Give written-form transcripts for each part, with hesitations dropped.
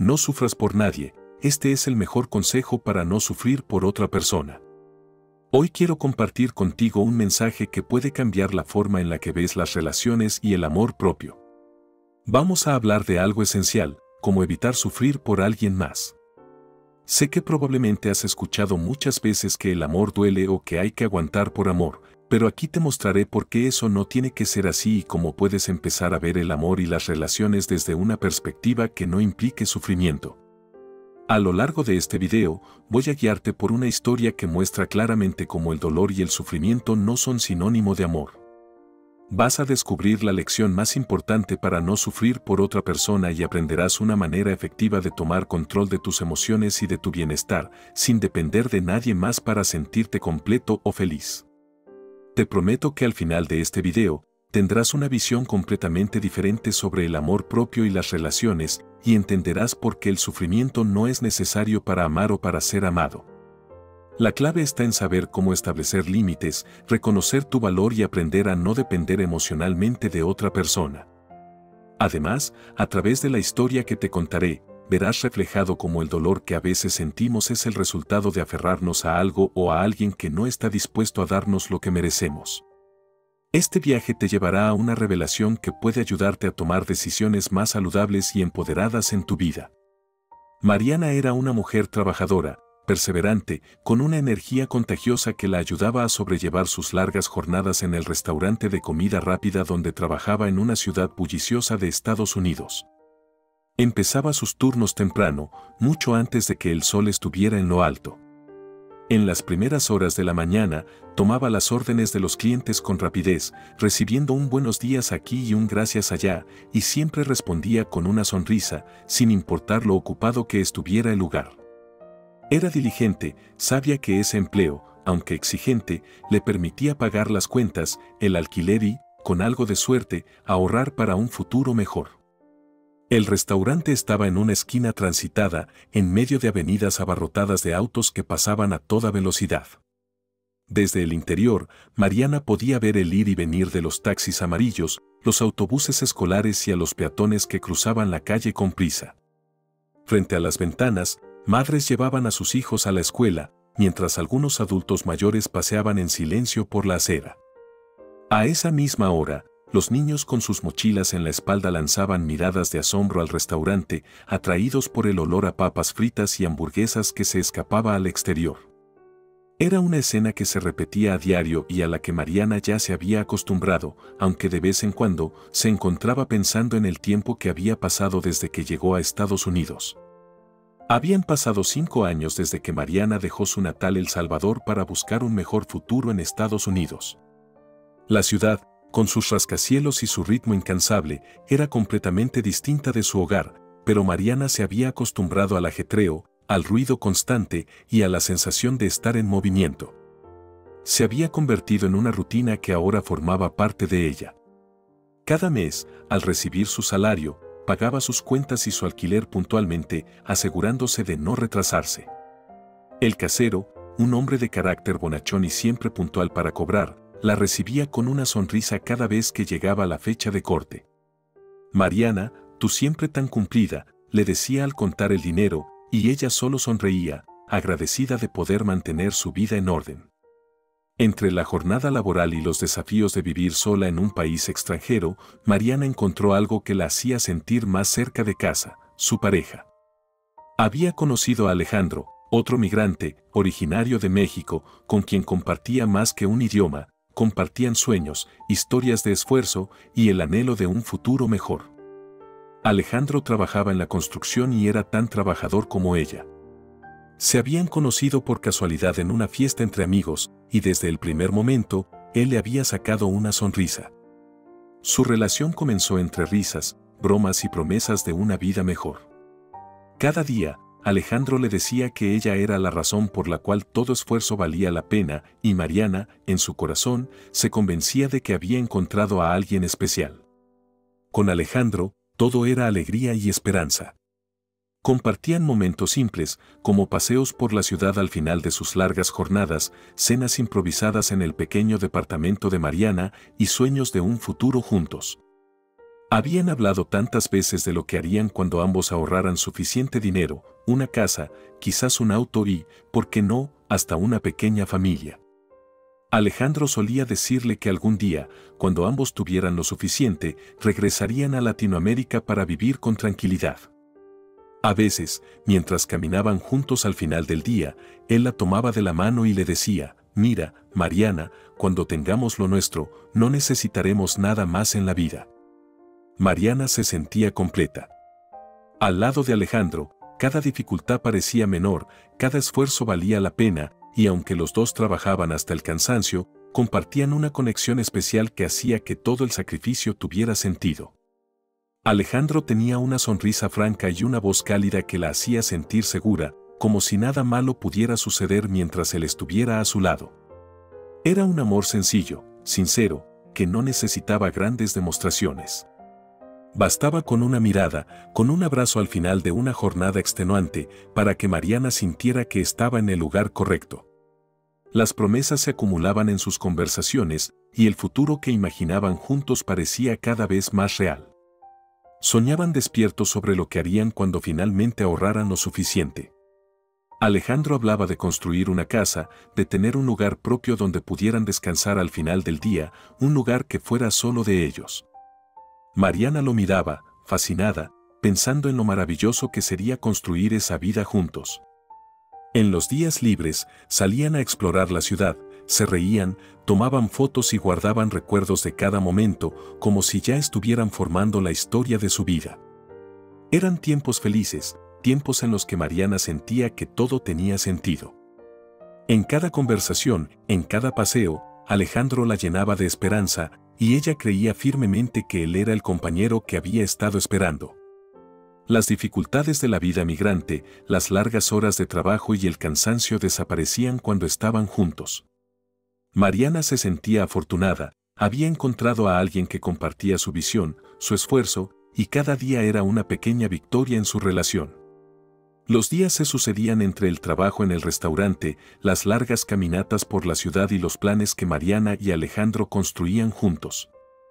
No sufras por nadie, este es el mejor consejo para no sufrir por otra persona. Hoy quiero compartir contigo un mensaje que puede cambiar la forma en la que ves las relaciones y el amor propio. Vamos a hablar de algo esencial, como evitar sufrir por alguien más. Sé que probablemente has escuchado muchas veces que el amor duele o que hay que aguantar por amor, pero aquí te mostraré por qué eso no tiene que ser así y cómo puedes empezar a ver el amor y las relaciones desde una perspectiva que no implique sufrimiento. A lo largo de este video, voy a guiarte por una historia que muestra claramente cómo el dolor y el sufrimiento no son sinónimo de amor. Vas a descubrir la lección más importante para no sufrir por otra persona y aprenderás una manera efectiva de tomar control de tus emociones y de tu bienestar, sin depender de nadie más para sentirte completo o feliz. Te prometo que al final de este video, tendrás una visión completamente diferente sobre el amor propio y las relaciones, y entenderás por qué el sufrimiento no es necesario para amar o para ser amado. La clave está en saber cómo establecer límites, reconocer tu valor y aprender a no depender emocionalmente de otra persona. Además, a través de la historia que te contaré, verás reflejado cómo el dolor que a veces sentimos es el resultado de aferrarnos a algo o a alguien que no está dispuesto a darnos lo que merecemos. Este viaje te llevará a una revelación que puede ayudarte a tomar decisiones más saludables y empoderadas en tu vida. Mariana era una mujer trabajadora, perseverante, con una energía contagiosa que la ayudaba a sobrellevar sus largas jornadas en el restaurante de comida rápida donde trabajaba en una ciudad bulliciosa de Estados Unidos. Empezaba sus turnos temprano, mucho antes de que el sol estuviera en lo alto. En las primeras horas de la mañana, tomaba las órdenes de los clientes con rapidez, recibiendo un buenos días aquí y un gracias allá, y siempre respondía con una sonrisa, sin importar lo ocupado que estuviera el lugar. Era diligente, sabía que ese empleo, aunque exigente, le permitía pagar las cuentas, el alquiler y, con algo de suerte, ahorrar para un futuro mejor. El restaurante estaba en una esquina transitada, en medio de avenidas abarrotadas de autos que pasaban a toda velocidad. Desde el interior, Mariana podía ver el ir y venir de los taxis amarillos, los autobuses escolares y a los peatones que cruzaban la calle con prisa. Frente a las ventanas, madres llevaban a sus hijos a la escuela, mientras algunos adultos mayores paseaban en silencio por la acera. A esa misma hora, los niños con sus mochilas en la espalda lanzaban miradas de asombro al restaurante, atraídos por el olor a papas fritas y hamburguesas que se escapaba al exterior. Era una escena que se repetía a diario y a la que Mariana ya se había acostumbrado, aunque de vez en cuando se encontraba pensando en el tiempo que había pasado desde que llegó a Estados Unidos. Habían pasado 5 años desde que Mariana dejó su natal El Salvador para buscar un mejor futuro en Estados Unidos. La ciudad, con sus rascacielos y su ritmo incansable, era completamente distinta de su hogar, pero Mariana se había acostumbrado al ajetreo, al ruido constante y a la sensación de estar en movimiento. Se había convertido en una rutina que ahora formaba parte de ella. Cada mes, al recibir su salario, pagaba sus cuentas y su alquiler puntualmente, asegurándose de no retrasarse. El casero, un hombre de carácter bonachón y siempre puntual para cobrar, la recibía con una sonrisa cada vez que llegaba la fecha de corte. Mariana, tú siempre tan cumplida, le decía al contar el dinero, y ella solo sonreía, agradecida de poder mantener su vida en orden. Entre la jornada laboral y los desafíos de vivir sola en un país extranjero, Mariana encontró algo que la hacía sentir más cerca de casa, su pareja. Había conocido a Alejandro, otro migrante, originario de México, con quien compartía más que un idioma, compartían sueños, historias de esfuerzo y el anhelo de un futuro mejor. Alejandro trabajaba en la construcción y era tan trabajador como ella. Se habían conocido por casualidad en una fiesta entre amigos, y desde el primer momento, él le había sacado una sonrisa. Su relación comenzó entre risas, bromas y promesas de una vida mejor. Cada día, Alejandro le decía que ella era la razón por la cual todo esfuerzo valía la pena, y Mariana, en su corazón, se convencía de que había encontrado a alguien especial. Con Alejandro, todo era alegría y esperanza. Compartían momentos simples, como paseos por la ciudad al final de sus largas jornadas, cenas improvisadas en el pequeño departamento de Mariana y sueños de un futuro juntos. Habían hablado tantas veces de lo que harían cuando ambos ahorraran suficiente dinero, una casa, quizás un auto y, ¿por qué no?, hasta una pequeña familia. Alejandro solía decirle que algún día, cuando ambos tuvieran lo suficiente, regresarían a Latinoamérica para vivir con tranquilidad. A veces, mientras caminaban juntos al final del día, él la tomaba de la mano y le decía: «Mira, Mariana, cuando tengamos lo nuestro, no necesitaremos nada más en la vida». Mariana se sentía completa. Al lado de Alejandro, cada dificultad parecía menor, cada esfuerzo valía la pena, y aunque los dos trabajaban hasta el cansancio, compartían una conexión especial que hacía que todo el sacrificio tuviera sentido. Alejandro tenía una sonrisa franca y una voz cálida que la hacía sentir segura, como si nada malo pudiera suceder mientras él estuviera a su lado. Era un amor sencillo, sincero, que no necesitaba grandes demostraciones. Bastaba con una mirada, con un abrazo al final de una jornada extenuante, para que Mariana sintiera que estaba en el lugar correcto. Las promesas se acumulaban en sus conversaciones, y el futuro que imaginaban juntos parecía cada vez más real. Soñaban despiertos sobre lo que harían cuando finalmente ahorraran lo suficiente. Alejandro hablaba de construir una casa, de tener un lugar propio donde pudieran descansar al final del día, un lugar que fuera solo de ellos. Mariana lo miraba, fascinada, pensando en lo maravilloso que sería construir esa vida juntos. En los días libres, salían a explorar la ciudad, se reían, tomaban fotos y guardaban recuerdos de cada momento, como si ya estuvieran formando la historia de su vida. Eran tiempos felices, tiempos en los que Mariana sentía que todo tenía sentido. En cada conversación, en cada paseo, Alejandro la llenaba de esperanza, y ella creía firmemente que él era el compañero que había estado esperando. Las dificultades de la vida migrante, las largas horas de trabajo y el cansancio desaparecían cuando estaban juntos. Mariana se sentía afortunada, había encontrado a alguien que compartía su visión, su esfuerzo, y cada día era una pequeña victoria en su relación. Los días se sucedían entre el trabajo en el restaurante, las largas caminatas por la ciudad y los planes que Mariana y Alejandro construían juntos.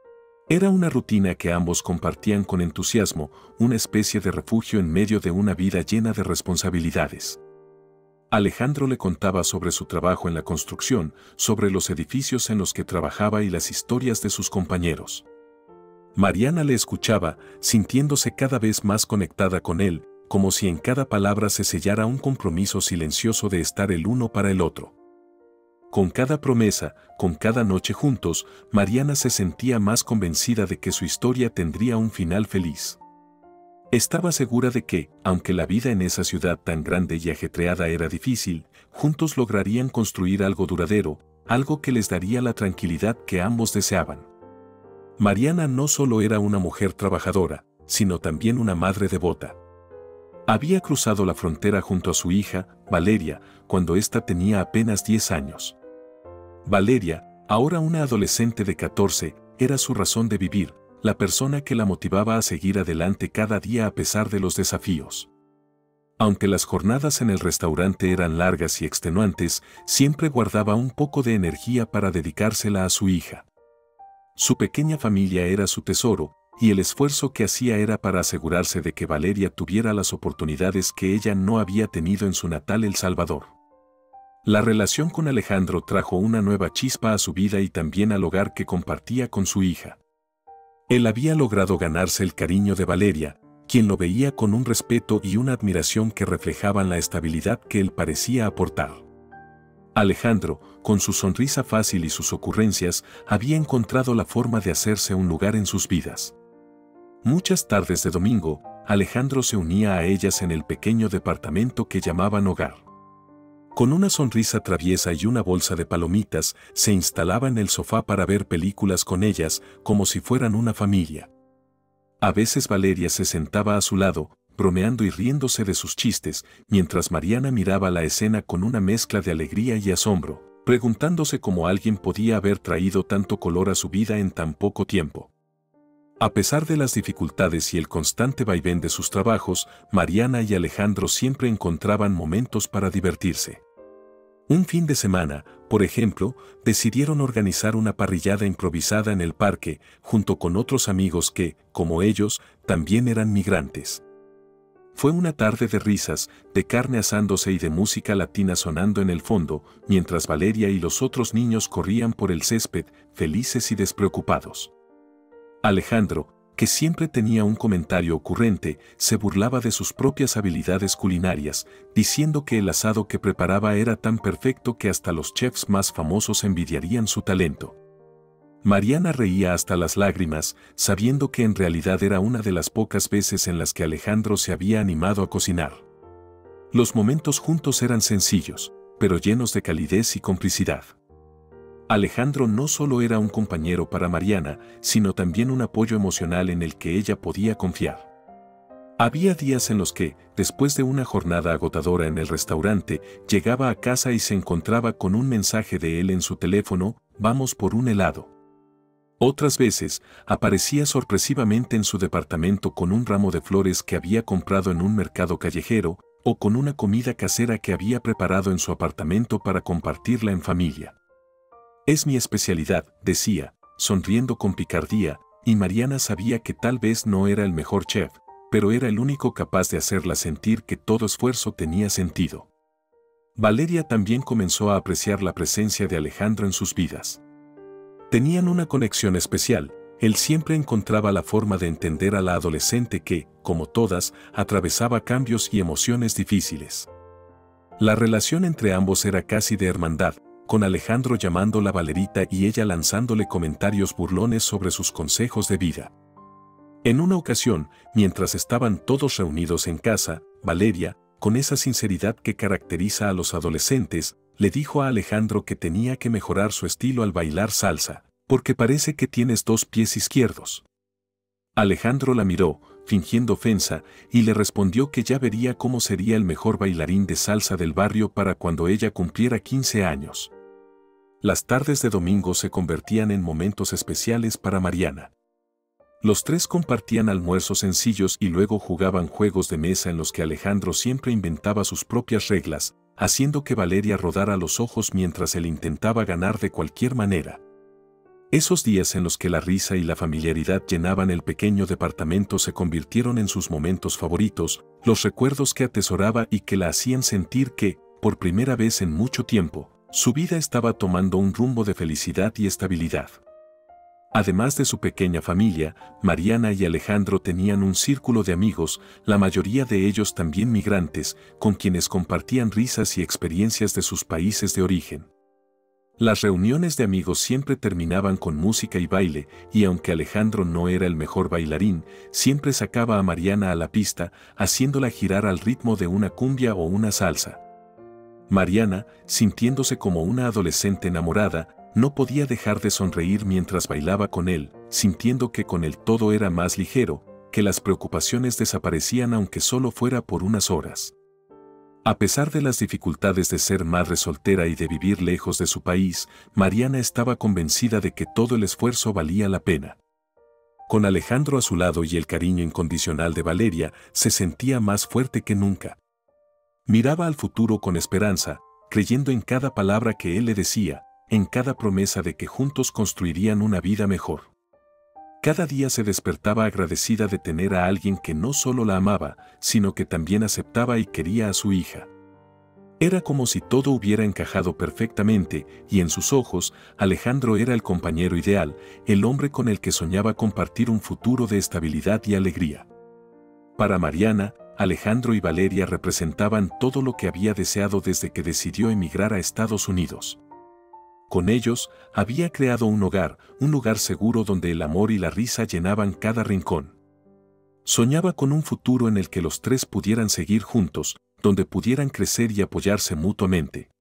Era una rutina que ambos compartían con entusiasmo, una especie de refugio en medio de una vida llena de responsabilidades. Alejandro le contaba sobre su trabajo en la construcción, sobre los edificios en los que trabajaba y las historias de sus compañeros. Mariana le escuchaba, sintiéndose cada vez más conectada con él, como si en cada palabra se sellara un compromiso silencioso de estar el uno para el otro. Con cada promesa, con cada noche juntos, Mariana se sentía más convencida de que su historia tendría un final feliz. Estaba segura de que, aunque la vida en esa ciudad tan grande y ajetreada era difícil, juntos lograrían construir algo duradero, algo que les daría la tranquilidad que ambos deseaban. Mariana no solo era una mujer trabajadora, sino también una madre devota. Había cruzado la frontera junto a su hija, Valeria, cuando ésta tenía apenas 10 años. Valeria, ahora una adolescente de 14, era su razón de vivir, la persona que la motivaba a seguir adelante cada día a pesar de los desafíos. Aunque las jornadas en el restaurante eran largas y extenuantes, siempre guardaba un poco de energía para dedicársela a su hija. Su pequeña familia era su tesoro, y el esfuerzo que hacía era para asegurarse de que Valeria tuviera las oportunidades que ella no había tenido en su natal El Salvador. La relación con Alejandro trajo una nueva chispa a su vida y también al hogar que compartía con su hija. Él había logrado ganarse el cariño de Valeria, quien lo veía con un respeto y una admiración que reflejaban la estabilidad que él parecía aportar. Alejandro, con su sonrisa fácil y sus ocurrencias, había encontrado la forma de hacerse un lugar en sus vidas. Muchas tardes de domingo, Alejandro se unía a ellas en el pequeño departamento que llamaban hogar. Con una sonrisa traviesa y una bolsa de palomitas, se instalaba en el sofá para ver películas con ellas, como si fueran una familia. A veces Valeria se sentaba a su lado, bromeando y riéndose de sus chistes, mientras Mariana miraba la escena con una mezcla de alegría y asombro, preguntándose cómo alguien podía haber traído tanto color a su vida en tan poco tiempo. A pesar de las dificultades y el constante vaivén de sus trabajos, Mariana y Alejandro siempre encontraban momentos para divertirse. Un fin de semana, por ejemplo, decidieron organizar una parrillada improvisada en el parque, junto con otros amigos que, como ellos, también eran migrantes. Fue una tarde de risas, de carne asándose y de música latina sonando en el fondo, mientras Valeria y los otros niños corrían por el césped, felices y despreocupados. Alejandro, que siempre tenía un comentario ocurrente, se burlaba de sus propias habilidades culinarias, diciendo que el asado que preparaba era tan perfecto que hasta los chefs más famosos envidiarían su talento. Mariana reía hasta las lágrimas, sabiendo que en realidad era una de las pocas veces en las que Alejandro se había animado a cocinar. Los momentos juntos eran sencillos, pero llenos de calidez y complicidad. Alejandro no solo era un compañero para Mariana, sino también un apoyo emocional en el que ella podía confiar. Había días en los que, después de una jornada agotadora en el restaurante, llegaba a casa y se encontraba con un mensaje de él en su teléfono: «Vamos por un helado». Otras veces, aparecía sorpresivamente en su departamento con un ramo de flores que había comprado en un mercado callejero, o con una comida casera que había preparado en su apartamento para compartirla en familia. «Es mi especialidad», decía, sonriendo con picardía, y Mariana sabía que tal vez no era el mejor chef, pero era el único capaz de hacerla sentir que todo esfuerzo tenía sentido. Valeria también comenzó a apreciar la presencia de Alejandro en sus vidas. Tenían una conexión especial, él siempre encontraba la forma de entender a la adolescente que, como todas, atravesaba cambios y emociones difíciles. La relación entre ambos era casi de hermandad, con Alejandro llamándola Valerita y ella lanzándole comentarios burlones sobre sus consejos de vida. En una ocasión, mientras estaban todos reunidos en casa, Valeria, con esa sinceridad que caracteriza a los adolescentes, le dijo a Alejandro que tenía que mejorar su estilo al bailar salsa, porque parece que tienes 2 pies izquierdos. Alejandro la miró, fingiendo ofensa, y le respondió que ya vería cómo sería el mejor bailarín de salsa del barrio para cuando ella cumpliera 15 años. Las tardes de domingo se convertían en momentos especiales para Mariana. Los tres compartían almuerzos sencillos y luego jugaban juegos de mesa en los que Alejandro siempre inventaba sus propias reglas, haciendo que Valeria rodara los ojos mientras él intentaba ganar de cualquier manera. Esos días en los que la risa y la familiaridad llenaban el pequeño departamento se convirtieron en sus momentos favoritos, los recuerdos que atesoraba y que la hacían sentir que, por primera vez en mucho tiempo, su vida estaba tomando un rumbo de felicidad y estabilidad. Además de su pequeña familia, Mariana y Alejandro tenían un círculo de amigos, la mayoría de ellos también migrantes, con quienes compartían risas y experiencias de sus países de origen. Las reuniones de amigos siempre terminaban con música y baile, y aunque Alejandro no era el mejor bailarín, siempre sacaba a Mariana a la pista, haciéndola girar al ritmo de una cumbia o una salsa. Mariana, sintiéndose como una adolescente enamorada, no podía dejar de sonreír mientras bailaba con él, sintiendo que con él todo era más ligero, que las preocupaciones desaparecían aunque solo fuera por unas horas. A pesar de las dificultades de ser madre soltera y de vivir lejos de su país, Mariana estaba convencida de que todo el esfuerzo valía la pena. Con Alejandro a su lado y el cariño incondicional de Valeria, se sentía más fuerte que nunca. Miraba al futuro con esperanza, creyendo en cada palabra que él le decía, en cada promesa de que juntos construirían una vida mejor. Cada día se despertaba agradecida de tener a alguien que no solo la amaba, sino que también aceptaba y quería a su hija. Era como si todo hubiera encajado perfectamente, y en sus ojos, Alejandro era el compañero ideal, el hombre con el que soñaba compartir un futuro de estabilidad y alegría. Para Mariana, Alejandro y Valeria representaban todo lo que había deseado desde que decidió emigrar a Estados Unidos. Con ellos, había creado un lugar seguro donde el amor y la risa llenaban cada rincón. Soñaba con un futuro en el que los tres pudieran seguir juntos, donde pudieran crecer y apoyarse mutuamente.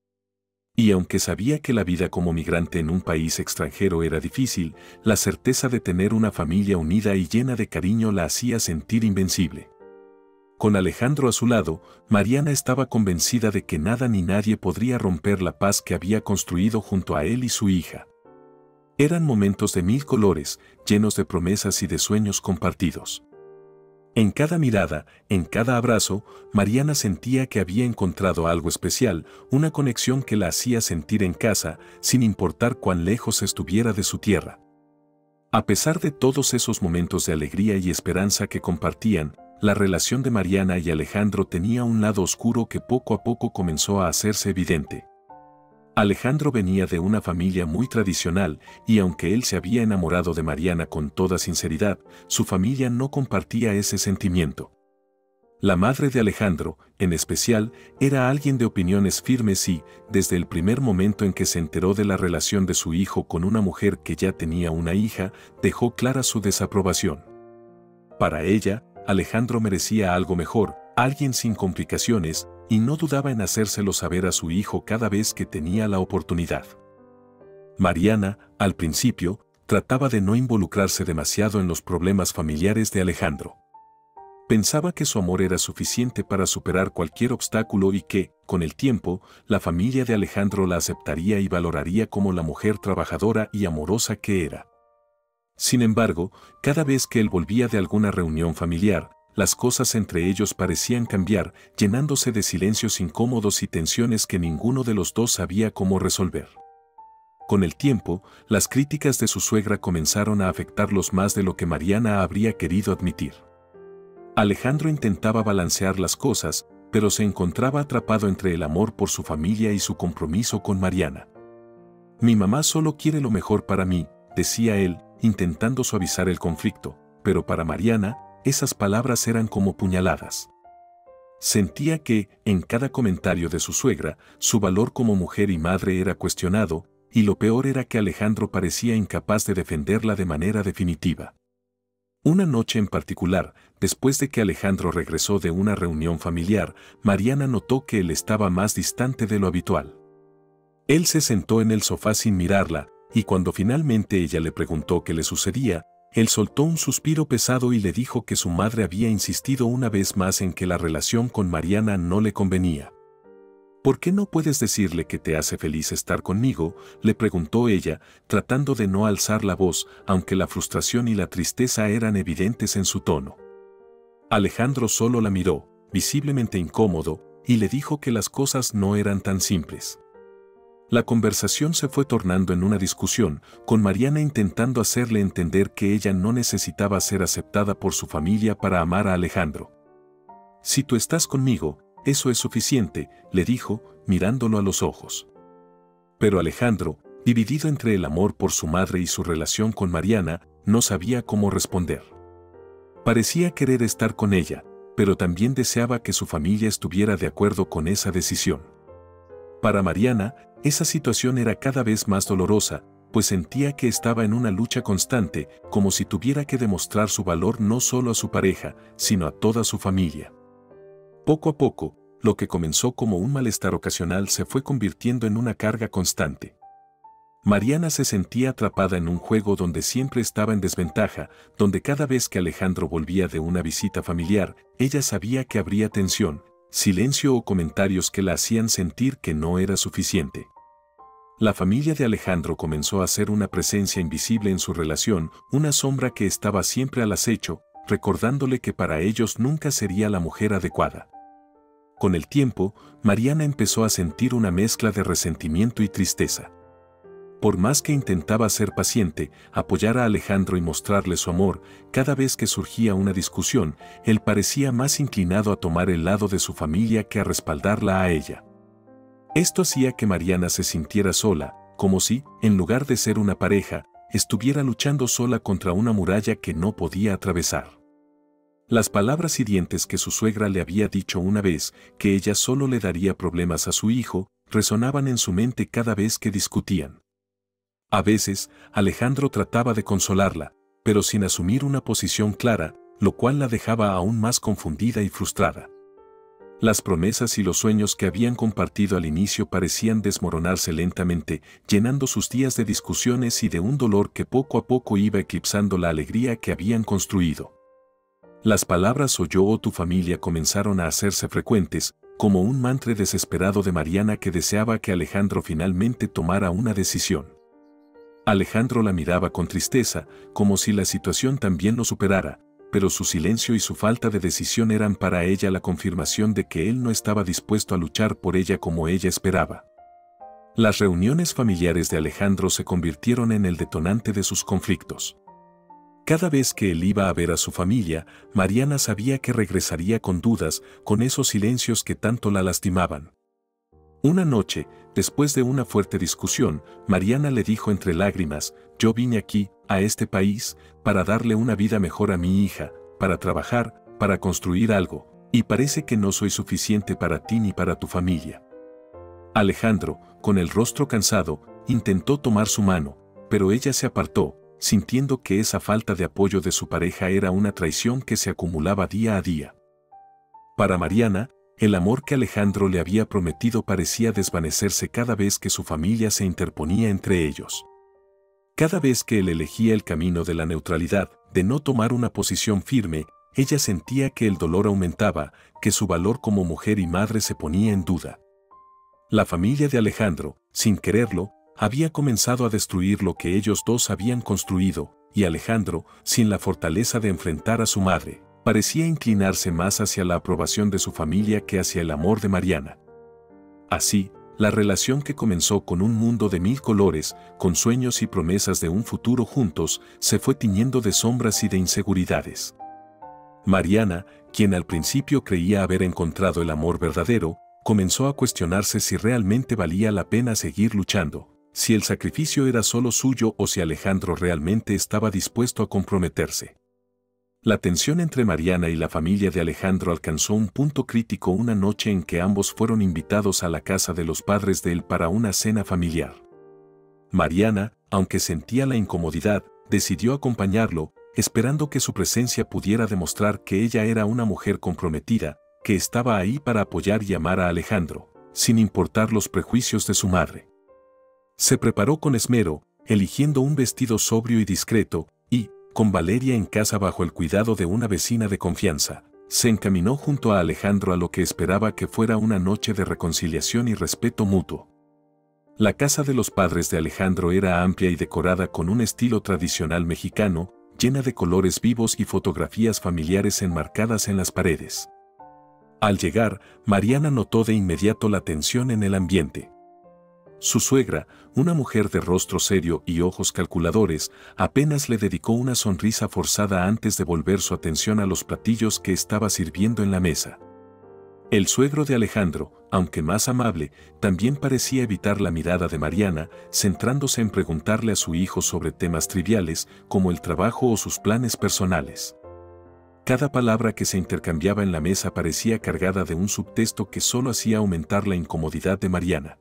Y aunque sabía que la vida como migrante en un país extranjero era difícil, la certeza de tener una familia unida y llena de cariño la hacía sentir invencible. Con Alejandro a su lado, Mariana estaba convencida de que nada ni nadie podría romper la paz que había construido junto a él y su hija. Eran momentos de 1000 colores, llenos de promesas y de sueños compartidos. En cada mirada, en cada abrazo, Mariana sentía que había encontrado algo especial, una conexión que la hacía sentir en casa, sin importar cuán lejos estuviera de su tierra. A pesar de todos esos momentos de alegría y esperanza que compartían, la relación de Mariana y Alejandro tenía un lado oscuro que poco a poco comenzó a hacerse evidente. Alejandro venía de una familia muy tradicional y aunque él se había enamorado de Mariana con toda sinceridad, su familia no compartía ese sentimiento. La madre de Alejandro, en especial, era alguien de opiniones firmes y, desde el primer momento en que se enteró de la relación de su hijo con una mujer que ya tenía una hija, dejó clara su desaprobación. Para ella, Alejandro merecía algo mejor, alguien sin complicaciones, y no dudaba en hacérselo saber a su hijo cada vez que tenía la oportunidad. Mariana, al principio, trataba de no involucrarse demasiado en los problemas familiares de Alejandro. Pensaba que su amor era suficiente para superar cualquier obstáculo y que, con el tiempo, la familia de Alejandro la aceptaría y valoraría como la mujer trabajadora y amorosa que era. Sin embargo, cada vez que él volvía de alguna reunión familiar, las cosas entre ellos parecían cambiar, llenándose de silencios incómodos y tensiones que ninguno de los dos sabía cómo resolver. Con el tiempo, las críticas de su suegra comenzaron a afectarlos más de lo que Mariana habría querido admitir. Alejandro intentaba balancear las cosas, pero se encontraba atrapado entre el amor por su familia y su compromiso con Mariana. Mi mamá solo quiere lo mejor para mí, decía él, intentando suavizar el conflicto, pero para Mariana, esas palabras eran como puñaladas. Sentía que, en cada comentario de su suegra, su valor como mujer y madre era cuestionado, y lo peor era que Alejandro parecía incapaz de defenderla de manera definitiva. Una noche en particular, después de que Alejandro regresó de una reunión familiar, Mariana notó que él estaba más distante de lo habitual. Él se sentó en el sofá sin mirarla, y cuando finalmente ella le preguntó qué le sucedía, él soltó un suspiro pesado y le dijo que su madre había insistido una vez más en que la relación con Mariana no le convenía. ¿Por qué no puedes decirle que te hace feliz estar conmigo?, le preguntó ella, tratando de no alzar la voz, aunque la frustración y la tristeza eran evidentes en su tono. Alejandro solo la miró, visiblemente incómodo, y le dijo que las cosas no eran tan simples. La conversación se fue tornando en una discusión, con Mariana intentando hacerle entender que ella no necesitaba ser aceptada por su familia para amar a Alejandro. Si tú estás conmigo, eso es suficiente, le dijo, mirándolo a los ojos. Pero Alejandro, dividido entre el amor por su madre y su relación con Mariana, no sabía cómo responder. Parecía querer estar con ella, pero también deseaba que su familia estuviera de acuerdo con esa decisión. Para Mariana, esa situación era cada vez más dolorosa, pues sentía que estaba en una lucha constante, como si tuviera que demostrar su valor no solo a su pareja, sino a toda su familia. Poco a poco, lo que comenzó como un malestar ocasional se fue convirtiendo en una carga constante. Mariana se sentía atrapada en un juego donde siempre estaba en desventaja, donde cada vez que Alejandro volvía de una visita familiar, ella sabía que habría tensión, silencio o comentarios que la hacían sentir que no era suficiente. La familia de Alejandro comenzó a ser una presencia invisible en su relación, una sombra que estaba siempre al acecho, recordándole que para ellos nunca sería la mujer adecuada. Con el tiempo, Mariana empezó a sentir una mezcla de resentimiento y tristeza. Por más que intentaba ser paciente, apoyar a Alejandro y mostrarle su amor, cada vez que surgía una discusión, él parecía más inclinado a tomar el lado de su familia que a respaldarla a ella. Esto hacía que Mariana se sintiera sola, como si, en lugar de ser una pareja, estuviera luchando sola contra una muralla que no podía atravesar. Las palabras hirientes que su suegra le había dicho una vez, que ella solo le daría problemas a su hijo, resonaban en su mente cada vez que discutían. A veces, Alejandro trataba de consolarla, pero sin asumir una posición clara, lo cual la dejaba aún más confundida y frustrada. Las promesas y los sueños que habían compartido al inicio parecían desmoronarse lentamente, llenando sus días de discusiones y de un dolor que poco a poco iba eclipsando la alegría que habían construido. Las palabras "o yo o tu familia" comenzaron a hacerse frecuentes, como un mantra desesperado de Mariana que deseaba que Alejandro finalmente tomara una decisión. Alejandro la miraba con tristeza, como si la situación también lo superara, pero su silencio y su falta de decisión eran para ella la confirmación de que él no estaba dispuesto a luchar por ella como ella esperaba. Las reuniones familiares de Alejandro se convirtieron en el detonante de sus conflictos. Cada vez que él iba a ver a su familia, Mariana sabía que regresaría con dudas, con esos silencios que tanto la lastimaban. Una noche, después de una fuerte discusión, Mariana le dijo entre lágrimas: «Yo vine aquí, a este país, para darle una vida mejor a mi hija, para trabajar, para construir algo, y parece que no soy suficiente para ti ni para tu familia». Alejandro, con el rostro cansado, intentó tomar su mano, pero ella se apartó, sintiendo que esa falta de apoyo de su pareja era una traición que se acumulaba día a día. Para Mariana, el amor que Alejandro le había prometido parecía desvanecerse cada vez que su familia se interponía entre ellos. Cada vez que él elegía el camino de la neutralidad, de no tomar una posición firme, ella sentía que el dolor aumentaba, que su valor como mujer y madre se ponía en duda. La familia de Alejandro, sin quererlo, había comenzado a destruir lo que ellos dos habían construido, y Alejandro, sin la fortaleza de enfrentar a su madre, parecía inclinarse más hacia la aprobación de su familia que hacia el amor de Mariana. Así, la relación que comenzó con un mundo de mil colores, con sueños y promesas de un futuro juntos, se fue tiñendo de sombras y de inseguridades. Mariana, quien al principio creía haber encontrado el amor verdadero, comenzó a cuestionarse si realmente valía la pena seguir luchando, si el sacrificio era solo suyo o si Alejandro realmente estaba dispuesto a comprometerse. La tensión entre Mariana y la familia de Alejandro alcanzó un punto crítico una noche en que ambos fueron invitados a la casa de los padres de él para una cena familiar. Mariana, aunque sentía la incomodidad, decidió acompañarlo, esperando que su presencia pudiera demostrar que ella era una mujer comprometida, que estaba ahí para apoyar y amar a Alejandro, sin importar los prejuicios de su madre. Se preparó con esmero, eligiendo un vestido sobrio y discreto, y, con Valeria en casa bajo el cuidado de una vecina de confianza, se encaminó junto a Alejandro a lo que esperaba que fuera una noche de reconciliación y respeto mutuo. La casa de los padres de Alejandro era amplia y decorada con un estilo tradicional mexicano, llena de colores vivos y fotografías familiares enmarcadas en las paredes. Al llegar, Mariana notó de inmediato la tensión en el ambiente. Su suegra, una mujer de rostro serio y ojos calculadores, apenas le dedicó una sonrisa forzada antes de volver su atención a los platillos que estaba sirviendo en la mesa. El suegro de Alejandro, aunque más amable, también parecía evitar la mirada de Mariana, centrándose en preguntarle a su hijo sobre temas triviales como el trabajo o sus planes personales. Cada palabra que se intercambiaba en la mesa parecía cargada de un subtexto que solo hacía aumentar la incomodidad de Mariana.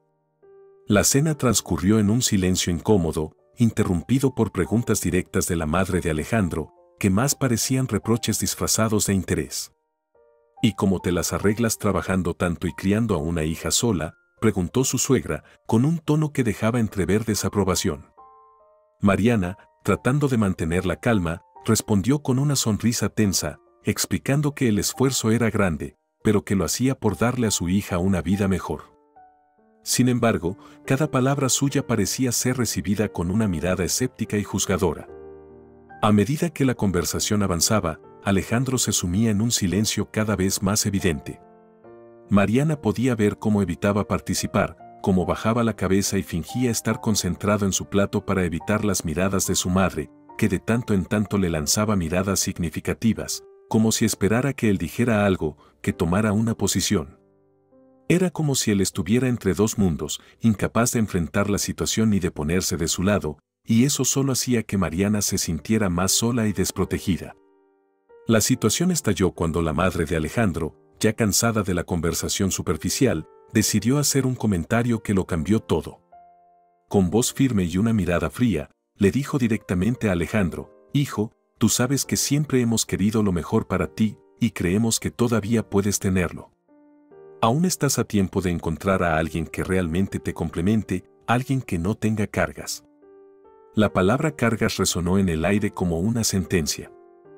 La cena transcurrió en un silencio incómodo, interrumpido por preguntas directas de la madre de Alejandro, que más parecían reproches disfrazados de interés. «¿Y cómo te las arreglas trabajando tanto y criando a una hija sola?», preguntó su suegra, con un tono que dejaba entrever desaprobación. Mariana, tratando de mantener la calma, respondió con una sonrisa tensa, explicando que el esfuerzo era grande, pero que lo hacía por darle a su hija una vida mejor. Sin embargo, cada palabra suya parecía ser recibida con una mirada escéptica y juzgadora. A medida que la conversación avanzaba, Alejandro se sumía en un silencio cada vez más evidente. Mariana podía ver cómo evitaba participar, cómo bajaba la cabeza y fingía estar concentrado en su plato para evitar las miradas de su madre, que de tanto en tanto le lanzaba miradas significativas, como si esperara que él dijera algo, que tomara una posición. Era como si él estuviera entre dos mundos, incapaz de enfrentar la situación ni de ponerse de su lado, y eso solo hacía que Mariana se sintiera más sola y desprotegida. La situación estalló cuando la madre de Alejandro, ya cansada de la conversación superficial, decidió hacer un comentario que lo cambió todo. Con voz firme y una mirada fría, le dijo directamente a Alejandro: «Hijo, tú sabes que siempre hemos querido lo mejor para ti, y creemos que todavía puedes tenerlo. Aún estás a tiempo de encontrar a alguien que realmente te complemente, alguien que no tenga cargas». La palabra cargas resonó en el aire como una sentencia.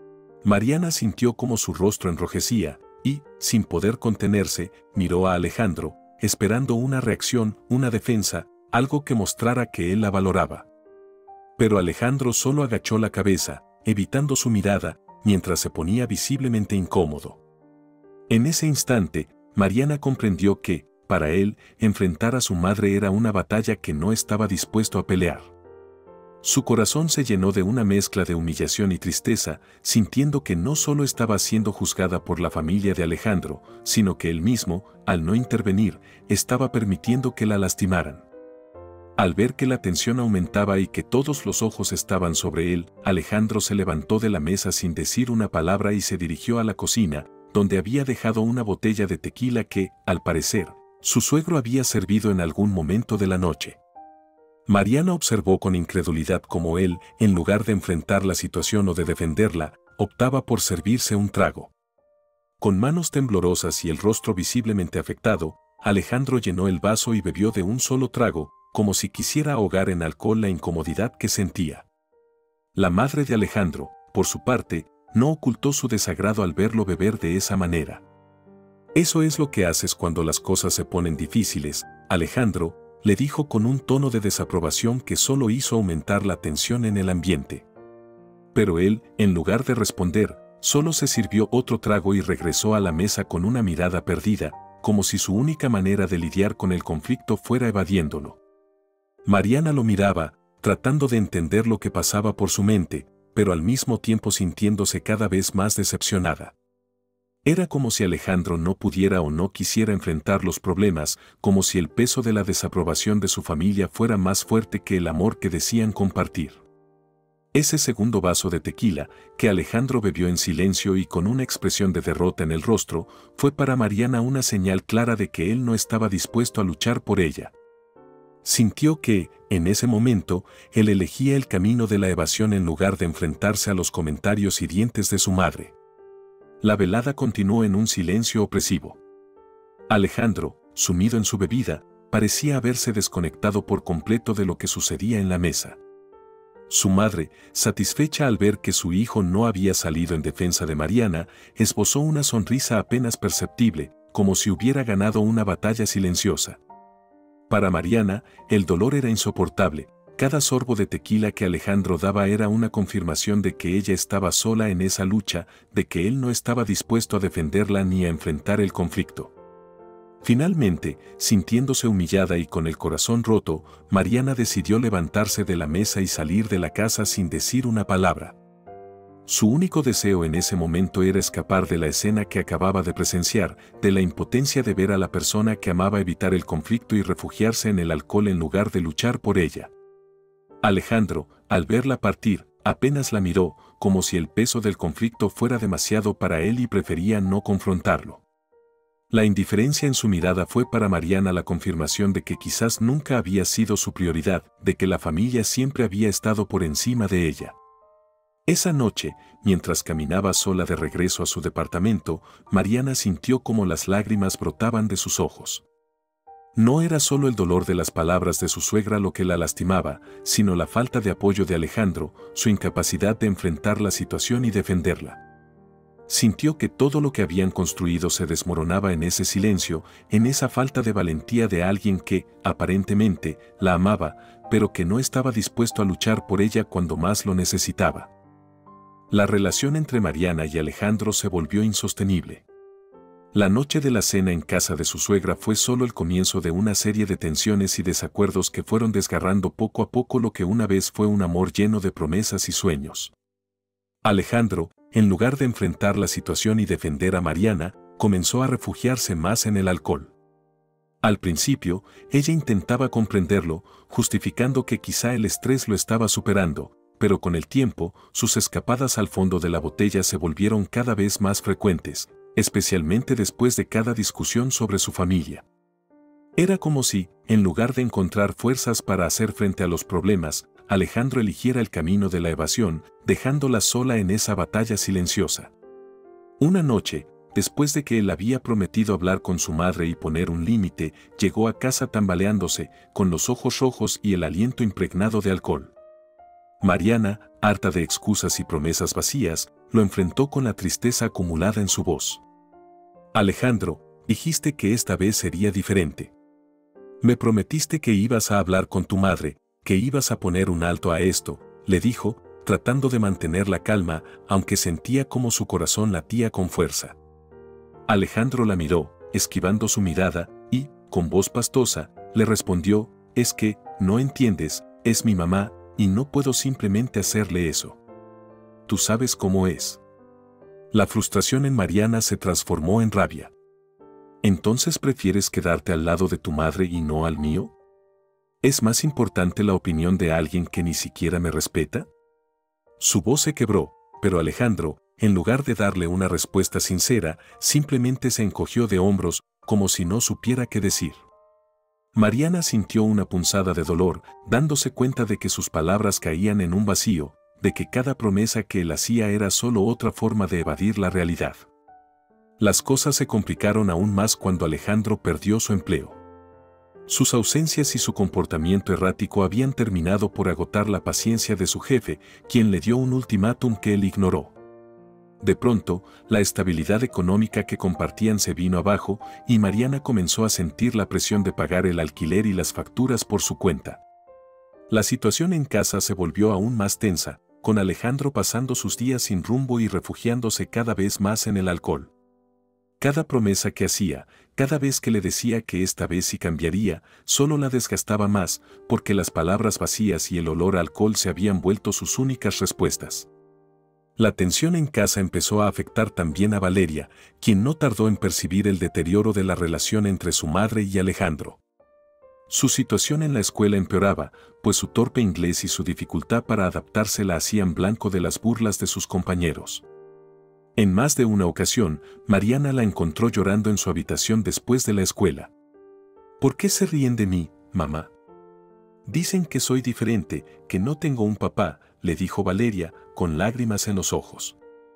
Mariana sintió como su rostro enrojecía, y, sin poder contenerse, miró a Alejandro, esperando una reacción, una defensa, algo que mostrara que él la valoraba. Pero Alejandro solo agachó la cabeza, evitando su mirada, mientras se ponía visiblemente incómodo. En ese instante, Mariana comprendió que, para él, enfrentar a su madre era una batalla que no estaba dispuesto a pelear. Su corazón se llenó de una mezcla de humillación y tristeza, sintiendo que no solo estaba siendo juzgada por la familia de Alejandro, sino que él mismo, al no intervenir, estaba permitiendo que la lastimaran. Al ver que la tensión aumentaba y que todos los ojos estaban sobre él, Alejandro se levantó de la mesa sin decir una palabra y se dirigió a la cocina, donde había dejado una botella de tequila que, al parecer, su suegro había servido en algún momento de la noche. Mariana observó con incredulidad cómo él, en lugar de enfrentar la situación o de defenderla, optaba por servirse un trago. Con manos temblorosas y el rostro visiblemente afectado, Alejandro llenó el vaso y bebió de un solo trago, como si quisiera ahogar en alcohol la incomodidad que sentía. La madre de Alejandro, por su parte, no ocultó su desagrado al verlo beber de esa manera. «Eso es lo que haces cuando las cosas se ponen difíciles, Alejandro», le dijo con un tono de desaprobación que solo hizo aumentar la tensión en el ambiente. Pero él, en lugar de responder, solo se sirvió otro trago y regresó a la mesa con una mirada perdida, como si su única manera de lidiar con el conflicto fuera evadiéndolo. Mariana lo miraba, tratando de entender lo que pasaba por su mente, pero al mismo tiempo sintiéndose cada vez más decepcionada. Era como si Alejandro no pudiera o no quisiera enfrentar los problemas, como si el peso de la desaprobación de su familia fuera más fuerte que el amor que decían compartir. Ese segundo vaso de tequila, que Alejandro bebió en silencio y con una expresión de derrota en el rostro, fue para Mariana una señal clara de que él no estaba dispuesto a luchar por ella. Sintió que, en ese momento, él elegía el camino de la evasión en lugar de enfrentarse a los comentarios hirientes de su madre. La velada continuó en un silencio opresivo. Alejandro, sumido en su bebida, parecía haberse desconectado por completo de lo que sucedía en la mesa. Su madre, satisfecha al ver que su hijo no había salido en defensa de Mariana, esbozó una sonrisa apenas perceptible, como si hubiera ganado una batalla silenciosa. Para Mariana, el dolor era insoportable. Cada sorbo de tequila que Alejandro daba era una confirmación de que ella estaba sola en esa lucha, de que él no estaba dispuesto a defenderla ni a enfrentar el conflicto. Finalmente, sintiéndose humillada y con el corazón roto, Mariana decidió levantarse de la mesa y salir de la casa sin decir una palabra. Su único deseo en ese momento era escapar de la escena que acababa de presenciar, de la impotencia de ver a la persona que amaba evitar el conflicto y refugiarse en el alcohol en lugar de luchar por ella. Alejandro, al verla partir, apenas la miró, como si el peso del conflicto fuera demasiado para él y prefería no confrontarlo. La indiferencia en su mirada fue para Mariana la confirmación de que quizás nunca había sido su prioridad, de que la familia siempre había estado por encima de ella. Esa noche, mientras caminaba sola de regreso a su departamento, Mariana sintió como las lágrimas brotaban de sus ojos. No era solo el dolor de las palabras de su suegra lo que la lastimaba, sino la falta de apoyo de Alejandro, su incapacidad de enfrentar la situación y defenderla. Sintió que todo lo que habían construido se desmoronaba en ese silencio, en esa falta de valentía de alguien que, aparentemente, la amaba, pero que no estaba dispuesto a luchar por ella cuando más lo necesitaba. La relación entre Mariana y Alejandro se volvió insostenible. La noche de la cena en casa de su suegra fue solo el comienzo de una serie de tensiones y desacuerdos que fueron desgarrando poco a poco lo que una vez fue un amor lleno de promesas y sueños. Alejandro, en lugar de enfrentar la situación y defender a Mariana, comenzó a refugiarse más en el alcohol. Al principio, ella intentaba comprenderlo, justificando que quizá el estrés lo estaba superando, pero con el tiempo, sus escapadas al fondo de la botella se volvieron cada vez más frecuentes, especialmente después de cada discusión sobre su familia. Era como si, en lugar de encontrar fuerzas para hacer frente a los problemas, Alejandro eligiera el camino de la evasión, dejándola sola en esa batalla silenciosa. Una noche, después de que él había prometido hablar con su madre y poner un límite, llegó a casa tambaleándose, con los ojos rojos y el aliento impregnado de alcohol. Mariana, harta de excusas y promesas vacías, lo enfrentó con la tristeza acumulada en su voz. «Alejandro, dijiste que esta vez sería diferente. Me prometiste que ibas a hablar con tu madre, que ibas a poner un alto a esto», le dijo, tratando de mantener la calma, aunque sentía como su corazón latía con fuerza. Alejandro la miró, esquivando su mirada, y, con voz pastosa, le respondió: «Es que, no entiendes, es mi mamá, y no puedo simplemente hacerle eso. Tú sabes cómo es». La frustración en Mariana se transformó en rabia. «¿Entonces prefieres quedarte al lado de tu madre y no al mío? ¿Es más importante la opinión de alguien que ni siquiera me respeta?». Su voz se quebró, pero Alejandro, en lugar de darle una respuesta sincera, simplemente se encogió de hombros, como si no supiera qué decir. Mariana sintió una punzada de dolor, dándose cuenta de que sus palabras caían en un vacío, de que cada promesa que él hacía era solo otra forma de evadir la realidad. Las cosas se complicaron aún más cuando Alejandro perdió su empleo. Sus ausencias y su comportamiento errático habían terminado por agotar la paciencia de su jefe, quien le dio un ultimátum que él ignoró. De pronto, la estabilidad económica que compartían se vino abajo y Mariana comenzó a sentir la presión de pagar el alquiler y las facturas por su cuenta. La situación en casa se volvió aún más tensa, con Alejandro pasando sus días sin rumbo y refugiándose cada vez más en el alcohol. Cada promesa que hacía, cada vez que le decía que esta vez sí cambiaría, solo la desgastaba más, porque las palabras vacías y el olor a alcohol se habían vuelto sus únicas respuestas. La tensión en casa empezó a afectar también a Valeria, quien no tardó en percibir el deterioro de la relación entre su madre y Alejandro. Su situación en la escuela empeoraba, pues su torpe inglés y su dificultad para adaptarse la hacían blanco de las burlas de sus compañeros. En más de una ocasión, Mariana la encontró llorando en su habitación después de la escuela. «¿Por qué se ríen de mí, mamá? Dicen que soy diferente, que no tengo un papá», le dijo Valeria, con lágrimas en los ojos.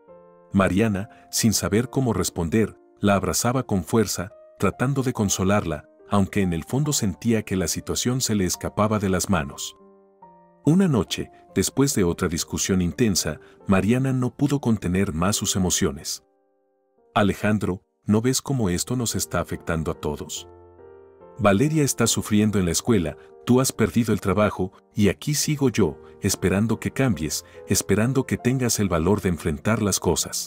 Mariana, sin saber cómo responder, la abrazaba con fuerza, tratando de consolarla, aunque en el fondo sentía que la situación se le escapaba de las manos. Una noche, después de otra discusión intensa, Mariana no pudo contener más sus emociones. «Alejandro, ¿no ves cómo esto nos está afectando a todos? Valeria está sufriendo en la escuela, tú has perdido el trabajo, y aquí sigo yo, esperando que cambies, esperando que tengas el valor de enfrentar las cosas».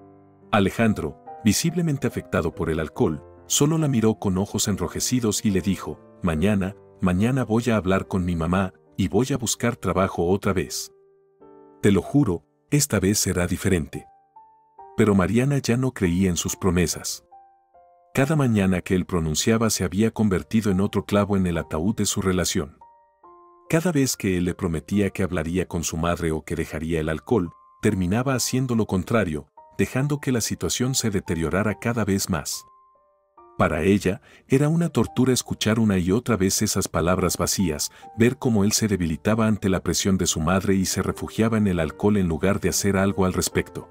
Alejandro, visiblemente afectado por el alcohol, solo la miró con ojos enrojecidos y le dijo: «Mañana voy a hablar con mi mamá, y voy a buscar trabajo otra vez. Te lo juro, esta vez será diferente». Pero Mariana ya no creía en sus promesas. Cada mañana que él pronunciaba se había convertido en otro clavo en el ataúd de su relación. Cada vez que él le prometía que hablaría con su madre o que dejaría el alcohol, terminaba haciendo lo contrario, dejando que la situación se deteriorara cada vez más. Para ella, era una tortura escuchar una y otra vez esas palabras vacías, ver cómo él se debilitaba ante la presión de su madre y se refugiaba en el alcohol en lugar de hacer algo al respecto.